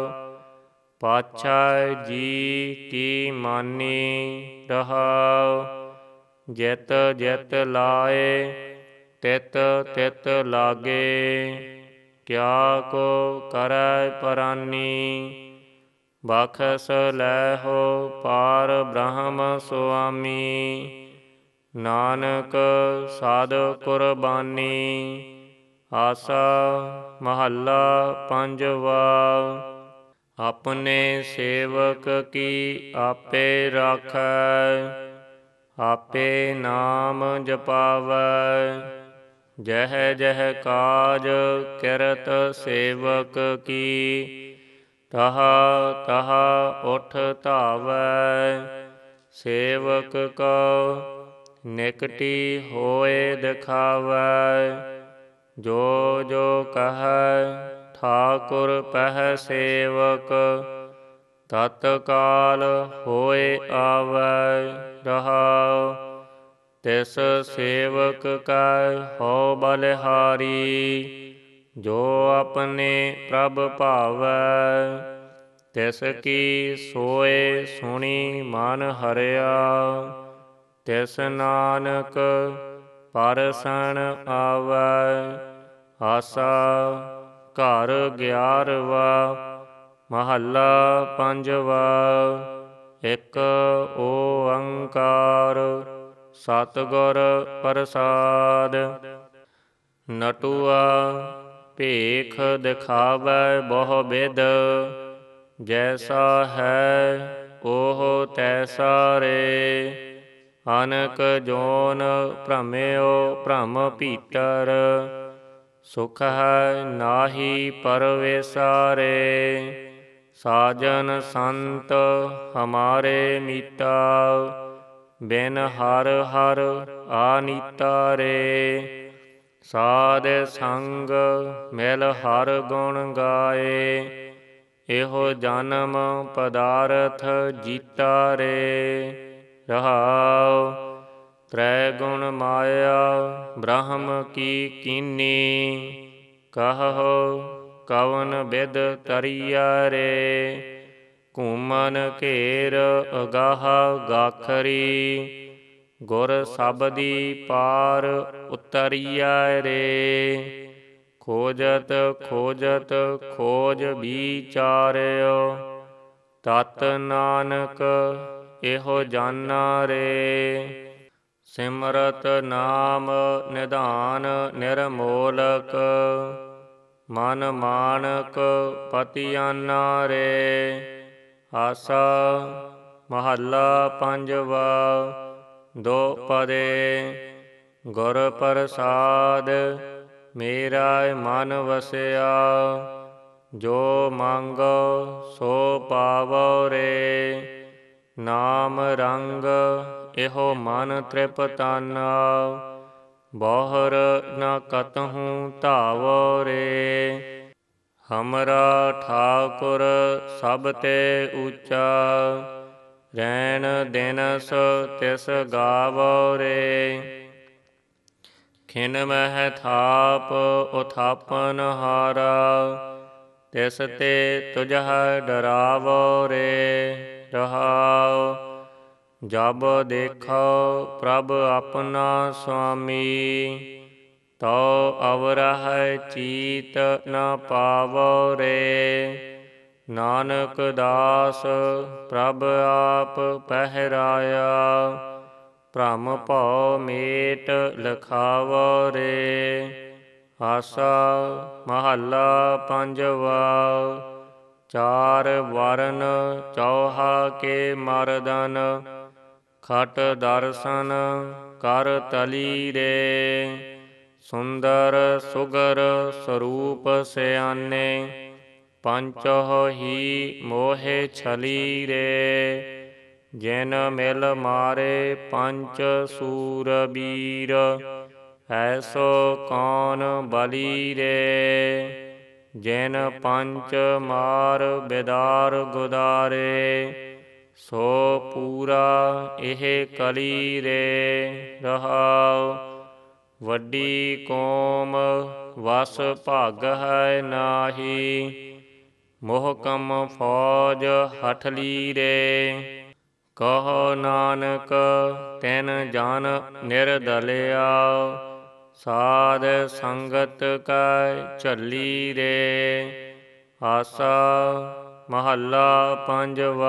ਪਾਛੈ ਜੀ ਕੀ ਮਾਨੀ। ਰਹਾਉ ਜਿਤ ਜਿਤ ਲਾਏ ਤਿਤ ਤਿਤ ਲਾਗੇ। ਕਿਆ ਕੋ ਕਰੈ ਪਰਾਨੀ। ਬਖਸ਼ ਲੈਹੋ ਪਾਰ ਬ੍ਰਹਮ ਸੁਆਮੀ। ਨਾਨਕ ਸਾਧ ਕੁਰਬਾਨੀ। ਆਸਾ ਮਹੱਲਾ ਪੰਜਵਾ। ਆਪਣੇ ਸੇਵਕ ਕੀ ਆਪੇ ਰਾਖੈ। ਆਪੇ ਨਾਮ ਜਪਾਵੈ। ਜਹ ਜਹ ਕਾਜ ਕਿਰਤ ਸੇਵਕ ਕੀ। ਤਹਾਂ ਤਹਾਂ ਉਠ ਧਾਵੈ। ਸੇਵਕ ਕੋ ਨਿਕਟੀ ਹੋਏ ਦਿਖਾਵੈ। ਜੋ ਜੋ ਕਹੈ ਠਾਕੁਰ ਪਹਿ ਸੇਵਕ। ਤਤਕਾਲ ਹੋਏ ਆਵੈ। ਰਹਾਉ ਤਿਸ ਸੇਵਕ ਕੈ ਹੋ ਬਲਿਹਾਰੀ। ਜੋ ਆਪਣੇ ਪ੍ਰਭ ਭਾਵੈ। ਤਿਸ ਕੀ ਸੋਏ ਸੁਣੀ ਮਨ ਹਰਿਆ। ਤਿਸ ਨਾਨਕ ਪਰਸਨ ਆਵੈ। ਆਸਾ ਘਰ ਗਿਆਰਵਾ। ਮਹੱਲਾ ਪੰਜਵਾ। ਇਕ ਓੰਕਾਰ ਸਤਿਗੁਰ ਪ੍ਰਸਾਦ। ਨਟੂਆ ਭੇਖ ਦਿਖਾਵੈ ਬਹੁ ਬਿਧ। ਜੈਸਾ ਹੈ ਓਹ ਤੈਸਾ ਰੇ। ਅਨਕ ਜੋਨ ਭ੍ਰਮਿਓ ਭ੍ਰਮ ਭੀਤਰ। ਸੁਖ ਹੈ ਨਾਹੀ ਪਰਵੇਸਾਰੇ। ਸਾਜਨ ਸੰਤ ਹਮਾਰੇ ਮੀਤਾ। ਬਿਨ ਹਰ ਹਰ ਆਨੀਤਾ ਰੇ। ਸਾਧ ਸੰਗ ਮਿਲ ਹਰ ਗੁਣ ਗਾਏ। ਇਹੋ ਜਨਮ ਪਦਾਰਥ ਜੀਤਾ ਰੇ। ਰਹਾਉ ਤ੍ਰੈ ਗੁਣ ਮਾਇਆ ਬ੍ਰਹਮ ਕੀ ਕੀਨੀ। ਕਹੋ ਕਵਨ ਬਿਦ ਤਰੀਆ ਰੇ। ਘੂਮਨ ਘੇਰ ਅਗਾਹ ਗਾਖਰੀ, ਗੁਰ ਸਬਦੀ ਪਾਰ ਉਤਰੀਆ ਰੇ। ਖੋਜਤ ਖੋਜਤ ਖੋਜ ਵਿਚਾਰਿਓ, ਤਤ ਨਾਨਕ ਇਹੋ ਜਾਨਾ ਰੇ। ਸਿਮਰਤ ਨਾਮ ਨਿਧਾਨ ਨਿਰਮੋਲਕ, ਮਨ ਮਾਨਕ ਪਤਿਆਨਾ ਰੇ। ਆਸਾ ਮਹੱਲਾ ਪੰਜਵਾ। ਦੋਪਦੇ। ਗੁਰ ਪ੍ਰਸਾਦ ਮੇਰਾ ਮਨ ਵਸਿਆ, ਜੋ ਮੰਗੋ ਸੋ ਪਾਵੋ ਰੇ। ਨਾਮ ਰੰਗ ਇਹੋ ਮਨ ਤ੍ਰਿਪਤਾਨਾ, ਬਹੁਰ ਨ ਕਤਹੂੰ ਧਾਵੋ ਰੇ। ਹਮਰਾ ਠਾਕੁਰ ਸਭ ਤੇ ਊਚਾ, ਰੈਣ ਦਿਨਸ ਤਿਸ ਗਾਵੋ ਰੇ। ਖਿਨ ਮਹਿ ਥਾਪ ਉਥਾਪਨ ਹਾਰਾ, ਤਿਸ ਤੇ ਤੁਝਹ ਡਰਾਵੋ ਰੇ। ਰਹਾਉ। ਜਬ ਦੇਖੋ ਪ੍ਰਭ ਆਪਣਾ ਸੁਆਮੀ, ਤਉ ਅਵਰਹਿ ਚੀਤ ਨ ਪਾਵੋ ਰੇ। ਨਾਨਕ ਦਾਸ ਪ੍ਰਭ ਆਪ ਪਹਿਰਾਇਆ, ਭ੍ਰਮ ਭਉ ਮੇਟ ਲਖਾਵੋ ਰੇ। ਆਸਾ ਮਹੱਲਾ ਪੰਜਵਾ। ਚਾਰ ਵਰਨ ਚੌਹਾ ਕੇ ਮਰਦਨ, ਖਟ ਦਰਸ਼ਨ ਕਰ ਤਲੀ ਰੇ। ਸੁੰਦਰ ਸੁਗਰ ਸਰੂਪ ਸਿਆਨੇ, ਪੰਚਹੁ ਹੀ ਮੋਹਿ ਛਲੀ ਰੇ। ਜਿਨ ਮਿਲ ਮਾਰੇ ਪੰਚ ਸੂਰਬੀਰ, ਐਸੋ ਕੌਣ ਬਲੀ ਰੇ। ਜਿਨ ਪੰਚ ਮਾਰ ਬਿਦਾਰ ਗੁਦਾਰੇ, ਸੋ ਪੂਰਾ ਇਹ ਕਲੀ ਰੇ। ਰਹਾਉ। ਵੱਡੀ ਕੌਮ ਵਸ ਭਗ ਹੈ ਨਾਹੀ, ਮੋਹਕਮ ਫੌਜ ਹਠਲੀ ਰੇ। ਕਹੋ ਨਾਨਕ ਤਿਨ ਜਨ ਨਿਰਦਲਿਆ, ਸਾਧ ਸੰਗਤ ਕੈ ਝੱਲੀ ਰੇ। ਆਸਾ ਮਹੱਲਾ ਪੰਜਵਾ।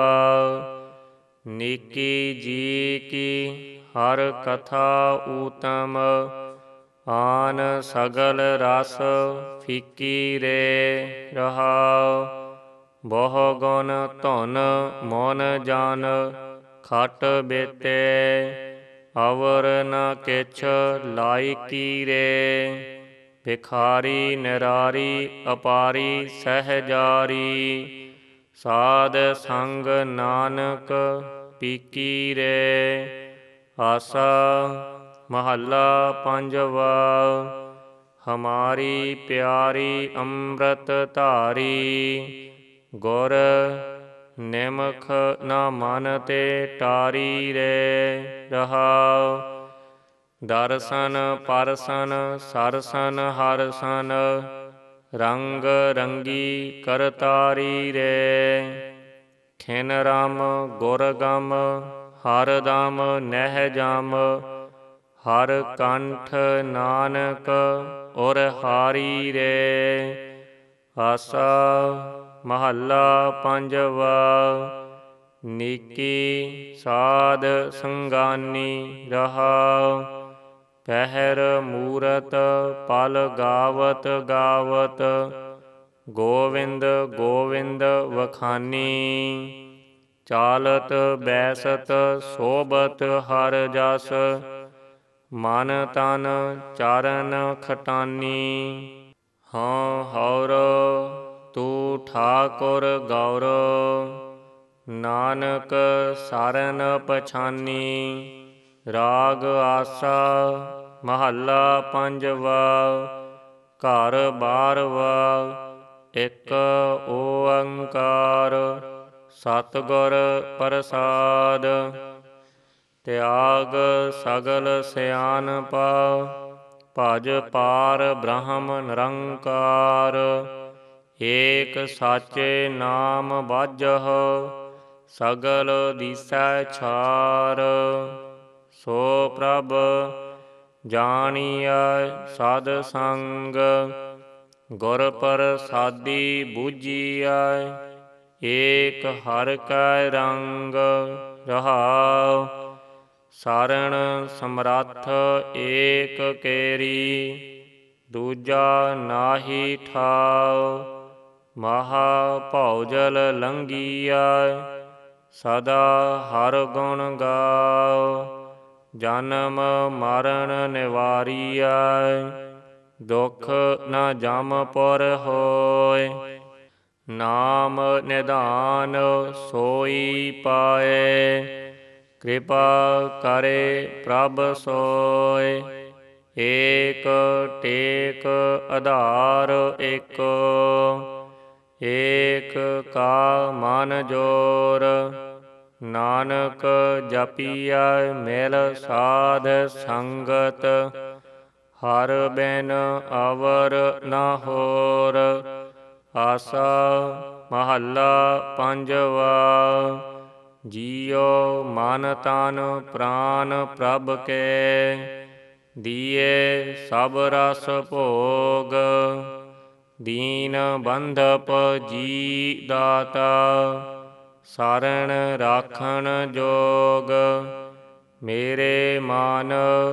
ਨੇਕੀ ਜੀ ਕੀ ਹਰ ਕਥਾ ਊਤਮ, ਆਨ ਸਗਲ ਰਸ ਫੀਕੀ ਰੇ। ਰਹਾਉ। ਬਹੁ ਗੁਣ ਧੁਨ ਮਨ ਜਨ, ਖਟ ਬੇਤੇ ਅਵਰ ਨ ਕਿਛ ਲਾਇਕੀ ਰੇ। ਭਿਖਾਰੀ ਨਿਰਾਰੀ ਅਪਾਰੀ ਸਹਿਜਾਰੀ, ਸਾਧ ਸੰਗ ਨਾਨਕ ਪੀਕੀ ਰੇ। ਆਸਾ ਮਹੱਲਾ ਪੰਜਵਾ। ਹਮਾਰੀ ਪਿਆਰੀ ਅੰਮ੍ਰਿਤ ਧਾਰੀ, ਗੁਰ ਨਿਮਖ ਨ ਮਨ ਤੇ ਟਾਰੀ ਰੇ। ਰਹਾਉ। ਦਰਸ਼ਨ ਪਰਸਨ ਸਰਸਨ ਹਰਸਨ, ਰੰਗ ਰੰਗੀ ਕਰਤਾਰੀ ਰੇ। ਖਿਨ ਰਮ ਗੁਰ ਗਮ ਹਰ ਦਮ ਨਹਿ ਜਮ, ਹਰ ਕੰਠ ਨਾਨਕ ਉਰ ਹਾਰੀ ਰੇ। ਆਸਾ ਮਹੱਲਾ ਪੰਜਵਾ। ਨੇਕੀ ਸਾਧ ਸੰਗਾਨੀ। ਰਹਾਉ। ਪਹਿਰ ਮੂਰਤ ਪਲ ਗਾਵਤ ਗਾਵਤ, ਗੋਵਿੰਦ ਗੋਵਿੰਦ ਵਖਾਨੀ। ਚਾਲਤ ਬੈਸਤ ਸੋਭਤ ਹਰ ਜਸ, ਮਨ ਤਨ ਚਰਨ ਖਟਾਨੀ। ਹਉ ਹਉਰੋ ਤੂੰ ਠਾਕੁਰ ਗੌਰੋ, ਨਾਨਕ ਸਰਨ ਪਛਾਨੀ। ਰਾਗ ਆਸਾ ਮਹੱਲਾ ਪੰਜਵਾ। ਘਰ ਬਾਰਵਾ। ਇਕ ਓੰਕਾਰ ਸਤਿਗੁਰ ਪ੍ਰਸਾਦ। ਤਿਆਗ ਸਗਲ ਸਿਆਣਪਾ, ਭਜ ਪਾਰ ਬ੍ਰਹਮ ਨਿਰੰਕਾਰ। ਏਕ ਸਾਚੇ ਨਾਮ ਬਾਝਹੁ, ਸਗਲ ਦੀਸੈ ਛਾਰ। ਸੋ ਪ੍ਰਭ ਜਾਣੀਐ ਸਾਧ ਸੰਗ, ਗੁਰ ਪ੍ਰਸਾਦੀ ਬੂਝੀਐ। ਏਕ ਹਰਿ ਕੈ ਰੰਗ ਰਹਾਉ, ਸਾਰਣ ਸਮਰੱਥ ਏਕ ਕੇਰੀ। ਦੂਜਾ ਨਾਹੀ ਠਾਉ, ਮਹਾ ਭਉਜਲ ਲੰਘੀਐ। ਸਦਾ ਹਰਿ ਗੁਣ ਗਾਉ, ਜਨਮ ਮਰਨ ਨਿਵਾਰੀਐ। ਦੁਖ ਨ ਜਮਪੁਰ ਹੋਇ, ਨਾਮ ਨਿਧਾਨ ਸੋਈ ਪਾਏ। ਕਿਰਪਾ ਕਰੇ ਪ੍ਰਭ ਸੋਇ, ਏਕ ਟੇਕ ਆਧਾਰ ਏਕੋ। ਏਕ ਕਾ ਮਨ ਜੋਰ, ਨਾਨਕ ਜਪੀਐ ਮਿਲ ਸਾਧ ਸੰਗਤ। ਹਰਿ ਬਿਨ ਅਵਰ ਨ ਹੋਰ। ਆਸਾ ਮਹੱਲਾ ਪੰਜਵਾ। ਜੀਉ ਮਨ ਤਨ ਪ੍ਰਾਨ ਪ੍ਰਭ ਕੇ, ਦੀਏ ਸਭ ਰਸ ਭੋਗ। ਦੀਨ ਬੰਧਪ ਜੀ ਦਾਤਾ, ਸਰਣ ਰਾਖਣ ਜੋਗ। ਮੇਰੇ ਮਨ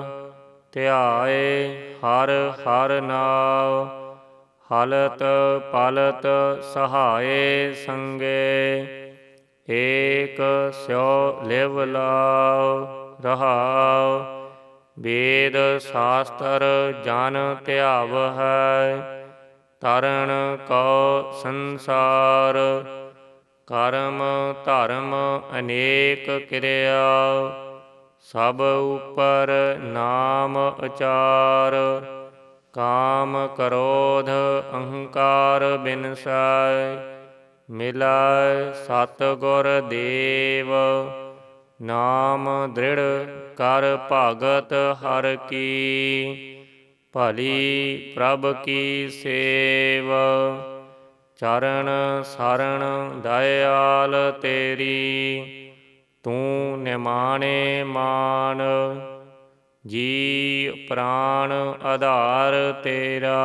ਧਿਆਏ ਹਰਿ ਹਰਿ ਨਾਉ, ਹਲਤ ਪਲਤ ਸਹਾਏ ਸੰਗੇ। ਏਕ ਸਿਉ ਲਿਵ ਲਾਉ ਰਹਾਉ, ਵੇਦ ਸ਼ਾਸਤਰ ਜਨ ਧਿਆਵਹਿ। ਤਰਣ ਕਉ ਸੰਸਾਰ, ਕਰਮ ਧਰਮ ਅਨੇਕ ਕਿਰਿਆ। ਸਭ ਉਪਰ ਨਾਮ ਉਚਾਰ, ਕਾਮ ਕ੍ਰੋਧ ਅਹੰਕਾਰ ਬਿਨਸੈ। ਮਿਲੈ ਸਤਿਗੁਰ ਦੇਵ, ਨਾਮ ਦ੍ਰਿੜ੍ਹ ਕਰ ਭਗਤ ਹਰਿ ਕੀ। ਭਲੀ ਪ੍ਰਭ ਕੀ ਸੇਵ, ਚਰਨ ਸਰਣ ਦਇਆਲ ਤੇਰੀ। ਤੂੰ ਨਿਮਾਣੇ ਮਾਨ, ਜੀ ਪ੍ਰਾਣ ਆਧਾਰ ਤੇਰਾ।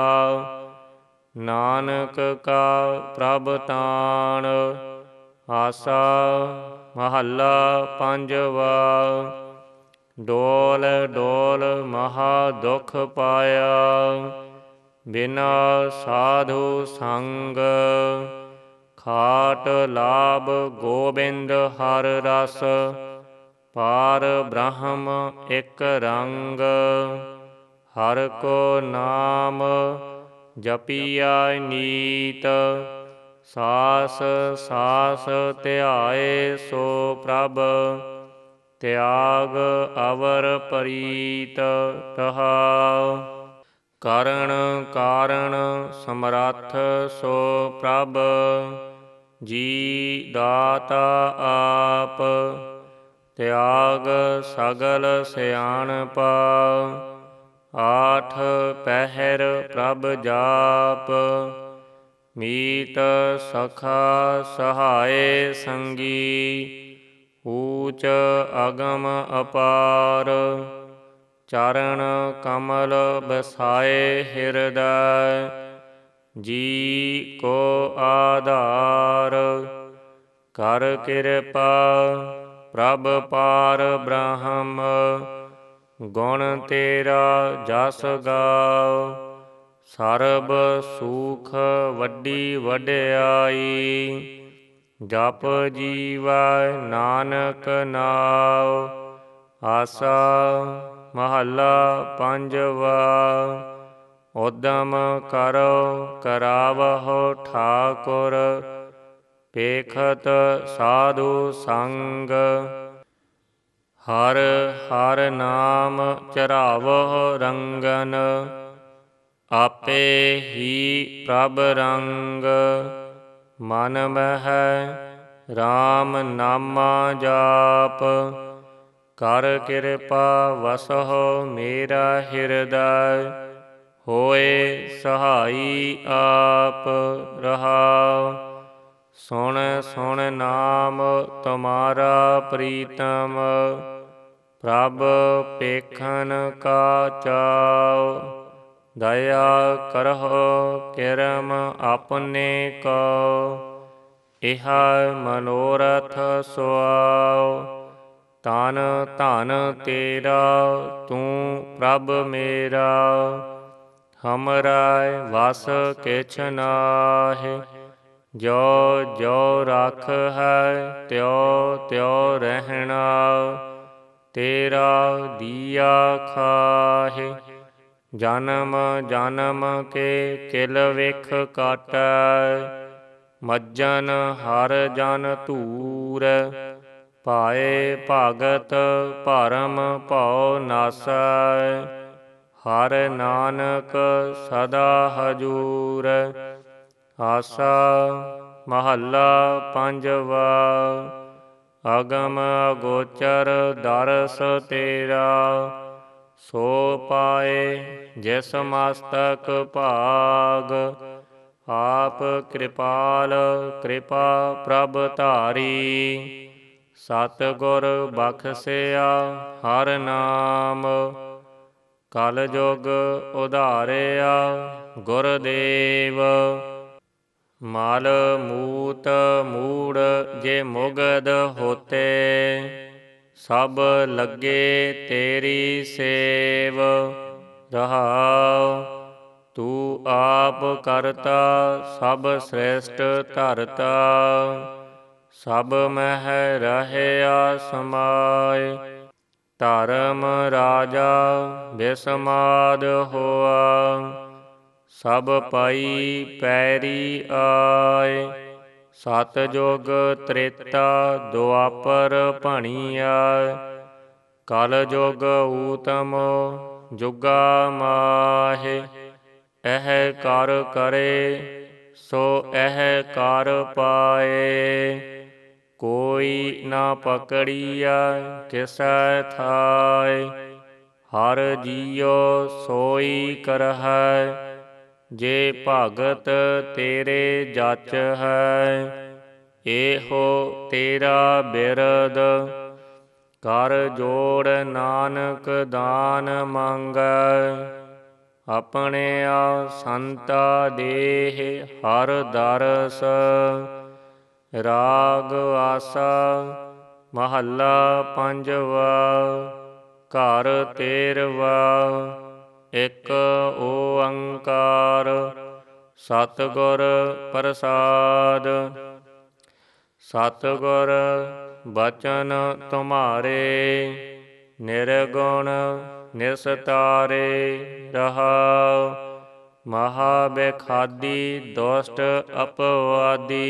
ਨਾਨਕ ਕਾ ਪ੍ਰਭ ਤਾਣ, ਆਸਾ ਮਹੱਲਾ ਪੰਜਵਾ। ਡੋਲ ਡੋਲ ਮਹਾ ਦੁਖ ਪਾਇਆ, ਬਿਨਾ ਸਾਧੂ ਸੰਗ। ਖਾਟ ਲਾਭ ਗੋਬਿੰਦ ਹਰਿ ਰਸ, ਪਾਰ ਬ੍ਰਹਮ ਇਕ ਰੰਗ। ਹਰਿ ਕੋ ਨਾਮ ਜਪੀਐ ਨੀਤ, ਸਾਸ ਸਾਸ ਧਿਆਏ ਸੋ ਪ੍ਰਭ। ਤਿਆਗ ਅਵਰ ਪ੍ਰੀਤ ਰਹਾਉ, ਕਰਣ ਕਾਰਣ ਸਮਰੱਥ ਸੋ ਪ੍ਰਭ। ਜੀ ਦਾਤਾ ਆਪ, ਤਿਆਗ ਸਗਲ ਸਿਆਣਪ। ਆਠ ਪਹਿਰ ਪ੍ਰਭ ਜਾਪ, ਮੀਤ ਸਖਾ ਸਹਾਏ ਸੰਗੀ। ਊਚ ਅਗਮ ਅਪਾਰ, ਚਰਨ ਕਮਲ ਬਸਾਏ ਹਿਰਦੈ। ਜੀ ਕੋ ਆਧਾਰ, ਕਰ ਕਿਰਪਾ ਪ੍ਰਭ ਪਾਰ ਬ੍ਰਹਮ। ਗੁਣ ਤੇਰਾ ਜਸ ਗਾਉ, ਸਰਬ ਸੂਖ ਵੱਡੀ ਵਡਿਆਈ। ਜਪ ਜੀਵੈ ਨਾਨਕ ਨਾਉ, ਆਸਾ ਮਹੱਲਾ ਪੰਜਵਾ। ਉਦਮ ਕਰੋ ਕਰਾਵਹੁ ਠਾਕੁਰ, ਪੇਖਤ ਸਾਧੂ ਸੰਗ। ਹਰਿ ਹਰਿ ਨਾਮ ਚਰਾਵਹੁ ਰੰਗਨ, ਆਪੇ ਹੀ ਪ੍ਰਭ ਰੰਗ। ਮਨ ਮਹਿ ਰਾਮ ਨਾਮਾ ਜਾਪ, ਕਰ ਕਿਰਪਾ ਵਸਹੁ ਮੇਰਾ ਹਿਰਦੈ। ਹੋਏ ਸਹਾਈ ਆਪ ਰਹਾਉ। ਸੁਣ ਸੁਣ ਨਾਮ ਤੁਮਾਰਾ ਪ੍ਰੀਤਮ, ਪ੍ਰਭ ਪੇਖਨ ਕਾ ਚਾਉ। ਦਇਆ ਕਰਹੁ ਕਿਰਮ ਆਪਣੇ ਕੋ, ਇਹ ਮਨੋਰਥ ਸੁਆਉ। ਤਨ ਧਨ ਤੇਰਾ ਤੂੰ ਪ੍ਰਭ ਮੇਰਾ, ਹਮਰਾ ਵਸ ਕਿਛ ਨਾਹਿ। ਜੋ ਜੋ ਰਖ ਹੈ ਤਿਉ ਤਿਉ ਰਹਿਣਾ, ਤੇਰਾ ਦੀਆ ਖਾਹਿ। ਜਨਮ ਜਨਮ ਕੇ ਕਿਲ ਵਿਖ ਕਾਟੈ, ਮੱਜਨ ਹਰ ਜਨ ਧੂਰ। ਪਾਏ ਭਗਤ ਭਰਮ ਭਉ ਨਾਸੈ, ਹਰ ਨਾਨਕ ਸਦਾ ਹਜੂਰ। ਆਸਾ ਮਹੱਲਾ ਪੰਜਵਾ। ਅਗਮ ਅਗੋਚਰ ਦਰਸ ਤੇਰਾ, ਸੋ ਪਾਏ ਜਿਸ ਮਸਤਕ ਭਾਗ। ਆਪ ਕਿਰਪਾਲ ਕਿਰਪਾ ਪ੍ਰਭ ਧਾਰੀ, ਸਤਿਗੁਰ ਬਖਸਿਆ ਹਰ ਨਾਮ। ਕਲ ਜੁਗ ਉਧਾਰਿਆ ਗੁਰਦੇਵ, ਮਲ ਮੂਤ ਮੂੜ ਜੇ ਮੁਗਧ ਹੋਤੇ। ਸਭ ਲੱਗੇ ਤੇਰੀ ਸੇਵ ਰਹਾਉ। ਤੂੰ ਆਪ ਕਰਤਾ ਸਭ ਸ੍ਰਿਸ਼ਟ ਧਰਤਾ, ਸਭ ਮਹਿ ਰਹਿਆ ਸਮਾਇ। ਧਰਮ ਰਾਜਾ ਬਿਸਮਾਦ ਹੋਆ, ਸਭ ਪਈ ਪੈਰੀ ਆਏ। ਸਤਿਜੁਗ ਤ੍ਰੇਤਾ ਦੁਆਪਰ ਭਣੀਆ, ਕਲ ਜੁਗ ਊਤਮ ਜੁਗਾ ਮਾਹਿ। ਇਹ ਕਰ ਕਰੇ ਸੋ ਇਹ ਕਰ ਪਾਏ, ਕੋਈ ਨਾ ਪਕੜੀਆ ਕਿਸੈ ਥਾਇ। ਹਰ ਜੀਉ ਸੋਈ ਕਰਹਿ, ਜੇ ਭਗਤ ਤੇਰੇ ਜਚ ਹੈ। ਇਹੋ ਤੇਰਾ ਬਿਰਦ, ਕਰ ਜੋੜ ਨਾਨਕ ਦਾਨ ਮੰਗੈ। ਆਪਣਿਆ ਸੰਤਾ ਦੇਹ ਹਰ ਦਰਸ, ਰਾਗ ਆਸਾ ਮਹੱਲਾ ਪੰਜਵਾ। ਘਰ ਤੇਰਵਾ। ਇਕ ਓੰਕਾਰ ਸਤਿਗੁਰ ਪ੍ਰਸਾਦ। ਸਤਿਗੁਰ ਬਚਨ ਤੁਮਾਰੇ, ਨਿਰਗੁਣ ਨਿਸਤਾਰੇ ਰਹਾਉ। ਮਹਾ ਬੇਖਾਦੀ ਦੁਸ਼ਟ ਅਪਵਾਦੀ,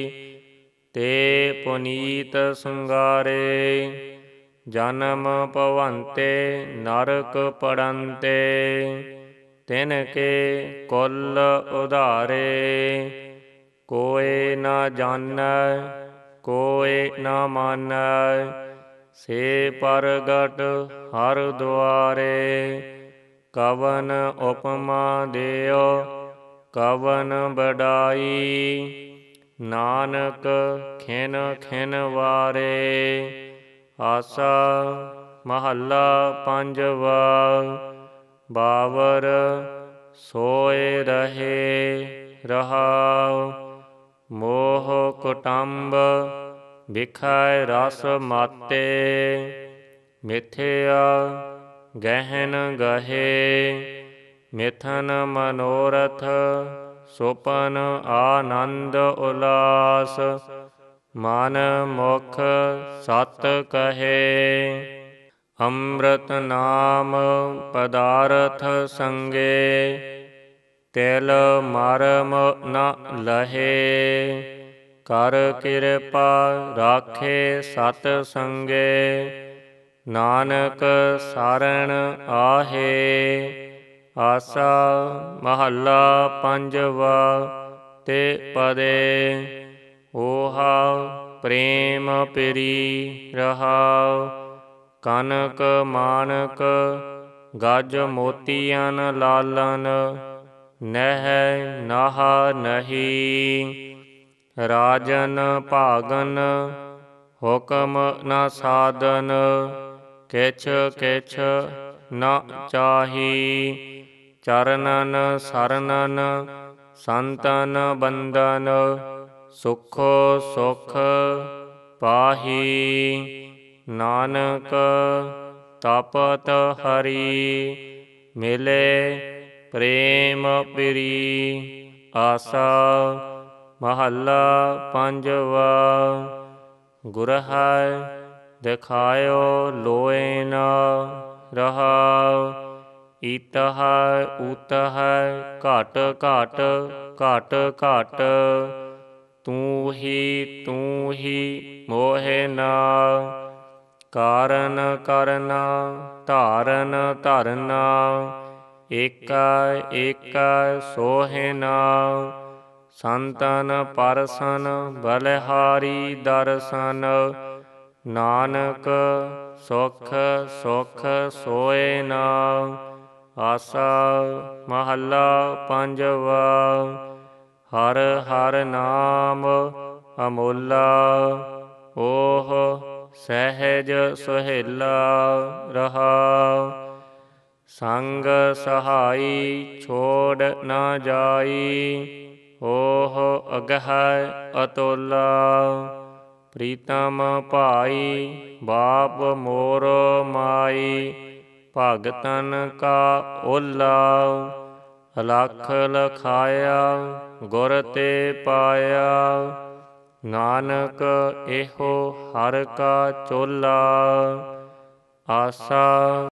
ਤੇ ਪੁਨੀਤ ਸੰਗਾਰੇ। ਜਨਮ ਭਵੰਤੇ ਨਰਕ ਪੜੰਤੇ, ਤਿਨ ਕੇ ਕੁਲ ਉਧਾਰੇ। ਕੋਇ ਨਾ ਜਾਣੈ ਕੋਇ ਨਾ ਮਾਨੈ, ਸੇ ਪ੍ਰਗਟ ਹਰ ਦੁਆਰੇ। ਕਵਨ ਉਪਮਾ ਦੇਉ ਕਵਨ ਬਡਾਈ, ਨਾਨਕ ਖਿਨ ਖਿਨ ਵਾਰੇ। ਆਸਾ ਮਹੱਲਾ ਪੰਜਵਾ। ਬਾਵਰ ਸੋਇ ਰਹੇ ਰਹਾਉ, ਮੋਹ ਕੁਟੰਬ ਵਿਖੈ ਰਸ ਮਾਤੇ। ਮਿਥਿਆ ਗਹਿਨ ਗਹੇ, ਮਿਥਨ ਮਨੋਰਥ ਸੁਪਨ ਆਨੰਦ ਉਲਾਸ। ਮਨ ਮੁਖ ਸਤ ਕਹੇ, ਅੰਮ੍ਰਿਤ ਨਾਮ ਪਦਾਰਥ ਸੰਗੇ। ਤਿਲ ਮਰਮ ਨ ਲਹੇ, ਕਰ ਕਿਰਪਾ ਰਾਖੇ ਸਤ ਸੰਗੇ। ਨਾਨਕ ਸਰਣ ਆਹੇ। ਆਸਾ ਮਹੱਲਾ ਪੰਜਵਾ। ਤੇ ਪਦੇ ਓਹਾ ਪ੍ਰੇਮ ਪਿਰੀ ਰਹਾਉ। ਕਨਕ ਮਾਨਕ ਗਜ ਮੋਤੀਅਨ ਲਾਲਨ, ਨਹਿ ਨਾਹਾ ਨਹੀਂ। ਰਾਜਨ ਭਾਗਨ, ਹੁਕਮ ਨ ਸਾਧਨ, ਕਿਛ ਕਿਛ ਨ ਚਾਹੀ। ਚਰਨਨ ਸਰਨਨ, ਸੰਤਨ ਬੰਦਨ, ਸੁਖੋ ਸੁਖ ਪਾਹੀ। ਨਾਨਕ ਤਪਤ ਹਰੀ, ਮਿਲੇ ਪ੍ਰੇਮ ਪਰੀ। ਆਸਾ ਮਹੱਲਾ ਪੰਜਵਾ। ਗੁਰ ਹੈ ਦਿਖਾਇਓ ਲੋਏ ਨ ਰਹਾਉ। ਈਤ ਹੈ ਊਤ ਹੈ ਘਟ ਘਟ ਘਟ ਘਟ। ਤੂੰ ਹੀ ਤੂੰ ਹੀ ਮੋਹਿ ਨਾਉ। ਕਾਰਨ ਕਰਨਾ ਧਾਰਨ ਧਰਨਾ, ਏਕੈ ਏਕੈ ਸੋਹਿ ਨਾਉ। ਸੰਤਨ ਪਰਸਨ ਬਲਿਹਾਰੀ ਦਰਸ਼ਨ, ਨਾਨਕ ਸੁਖ ਸੁਖ ਸੋਇ ਨਾਉ। ਆਸਾ ਮਹੱਲਾ ਪੰਜਵਾ। ਹਰ ਹਰ ਨਾਮ ਅਮੋਲਾ, ਓਹ ਸਹਿਜ ਸੁਹੇਲਾ ਰਹਾਉ। ਸੰਗ ਸਹਾਈ ਛੋੜ ਨ ਜਾਈ, ਓਹ ਅਗਹੈ ਅਤੁਲਾ। ਪ੍ਰੀਤਮ ਭਾਈ ਬਾਪ ਮੋਰ ਮਾਈ, ਭਗਤਨ ਕਾ ਓਲਾ। ਅਲਖ ਲਖਾਇਆ ਗੁਰ ਤੇ ਪਾਇਆ, ਨਾਨਕ ਇਹੋ ਹਰਿ ਕਾ ਚੋਲਾ। ਆਸਾ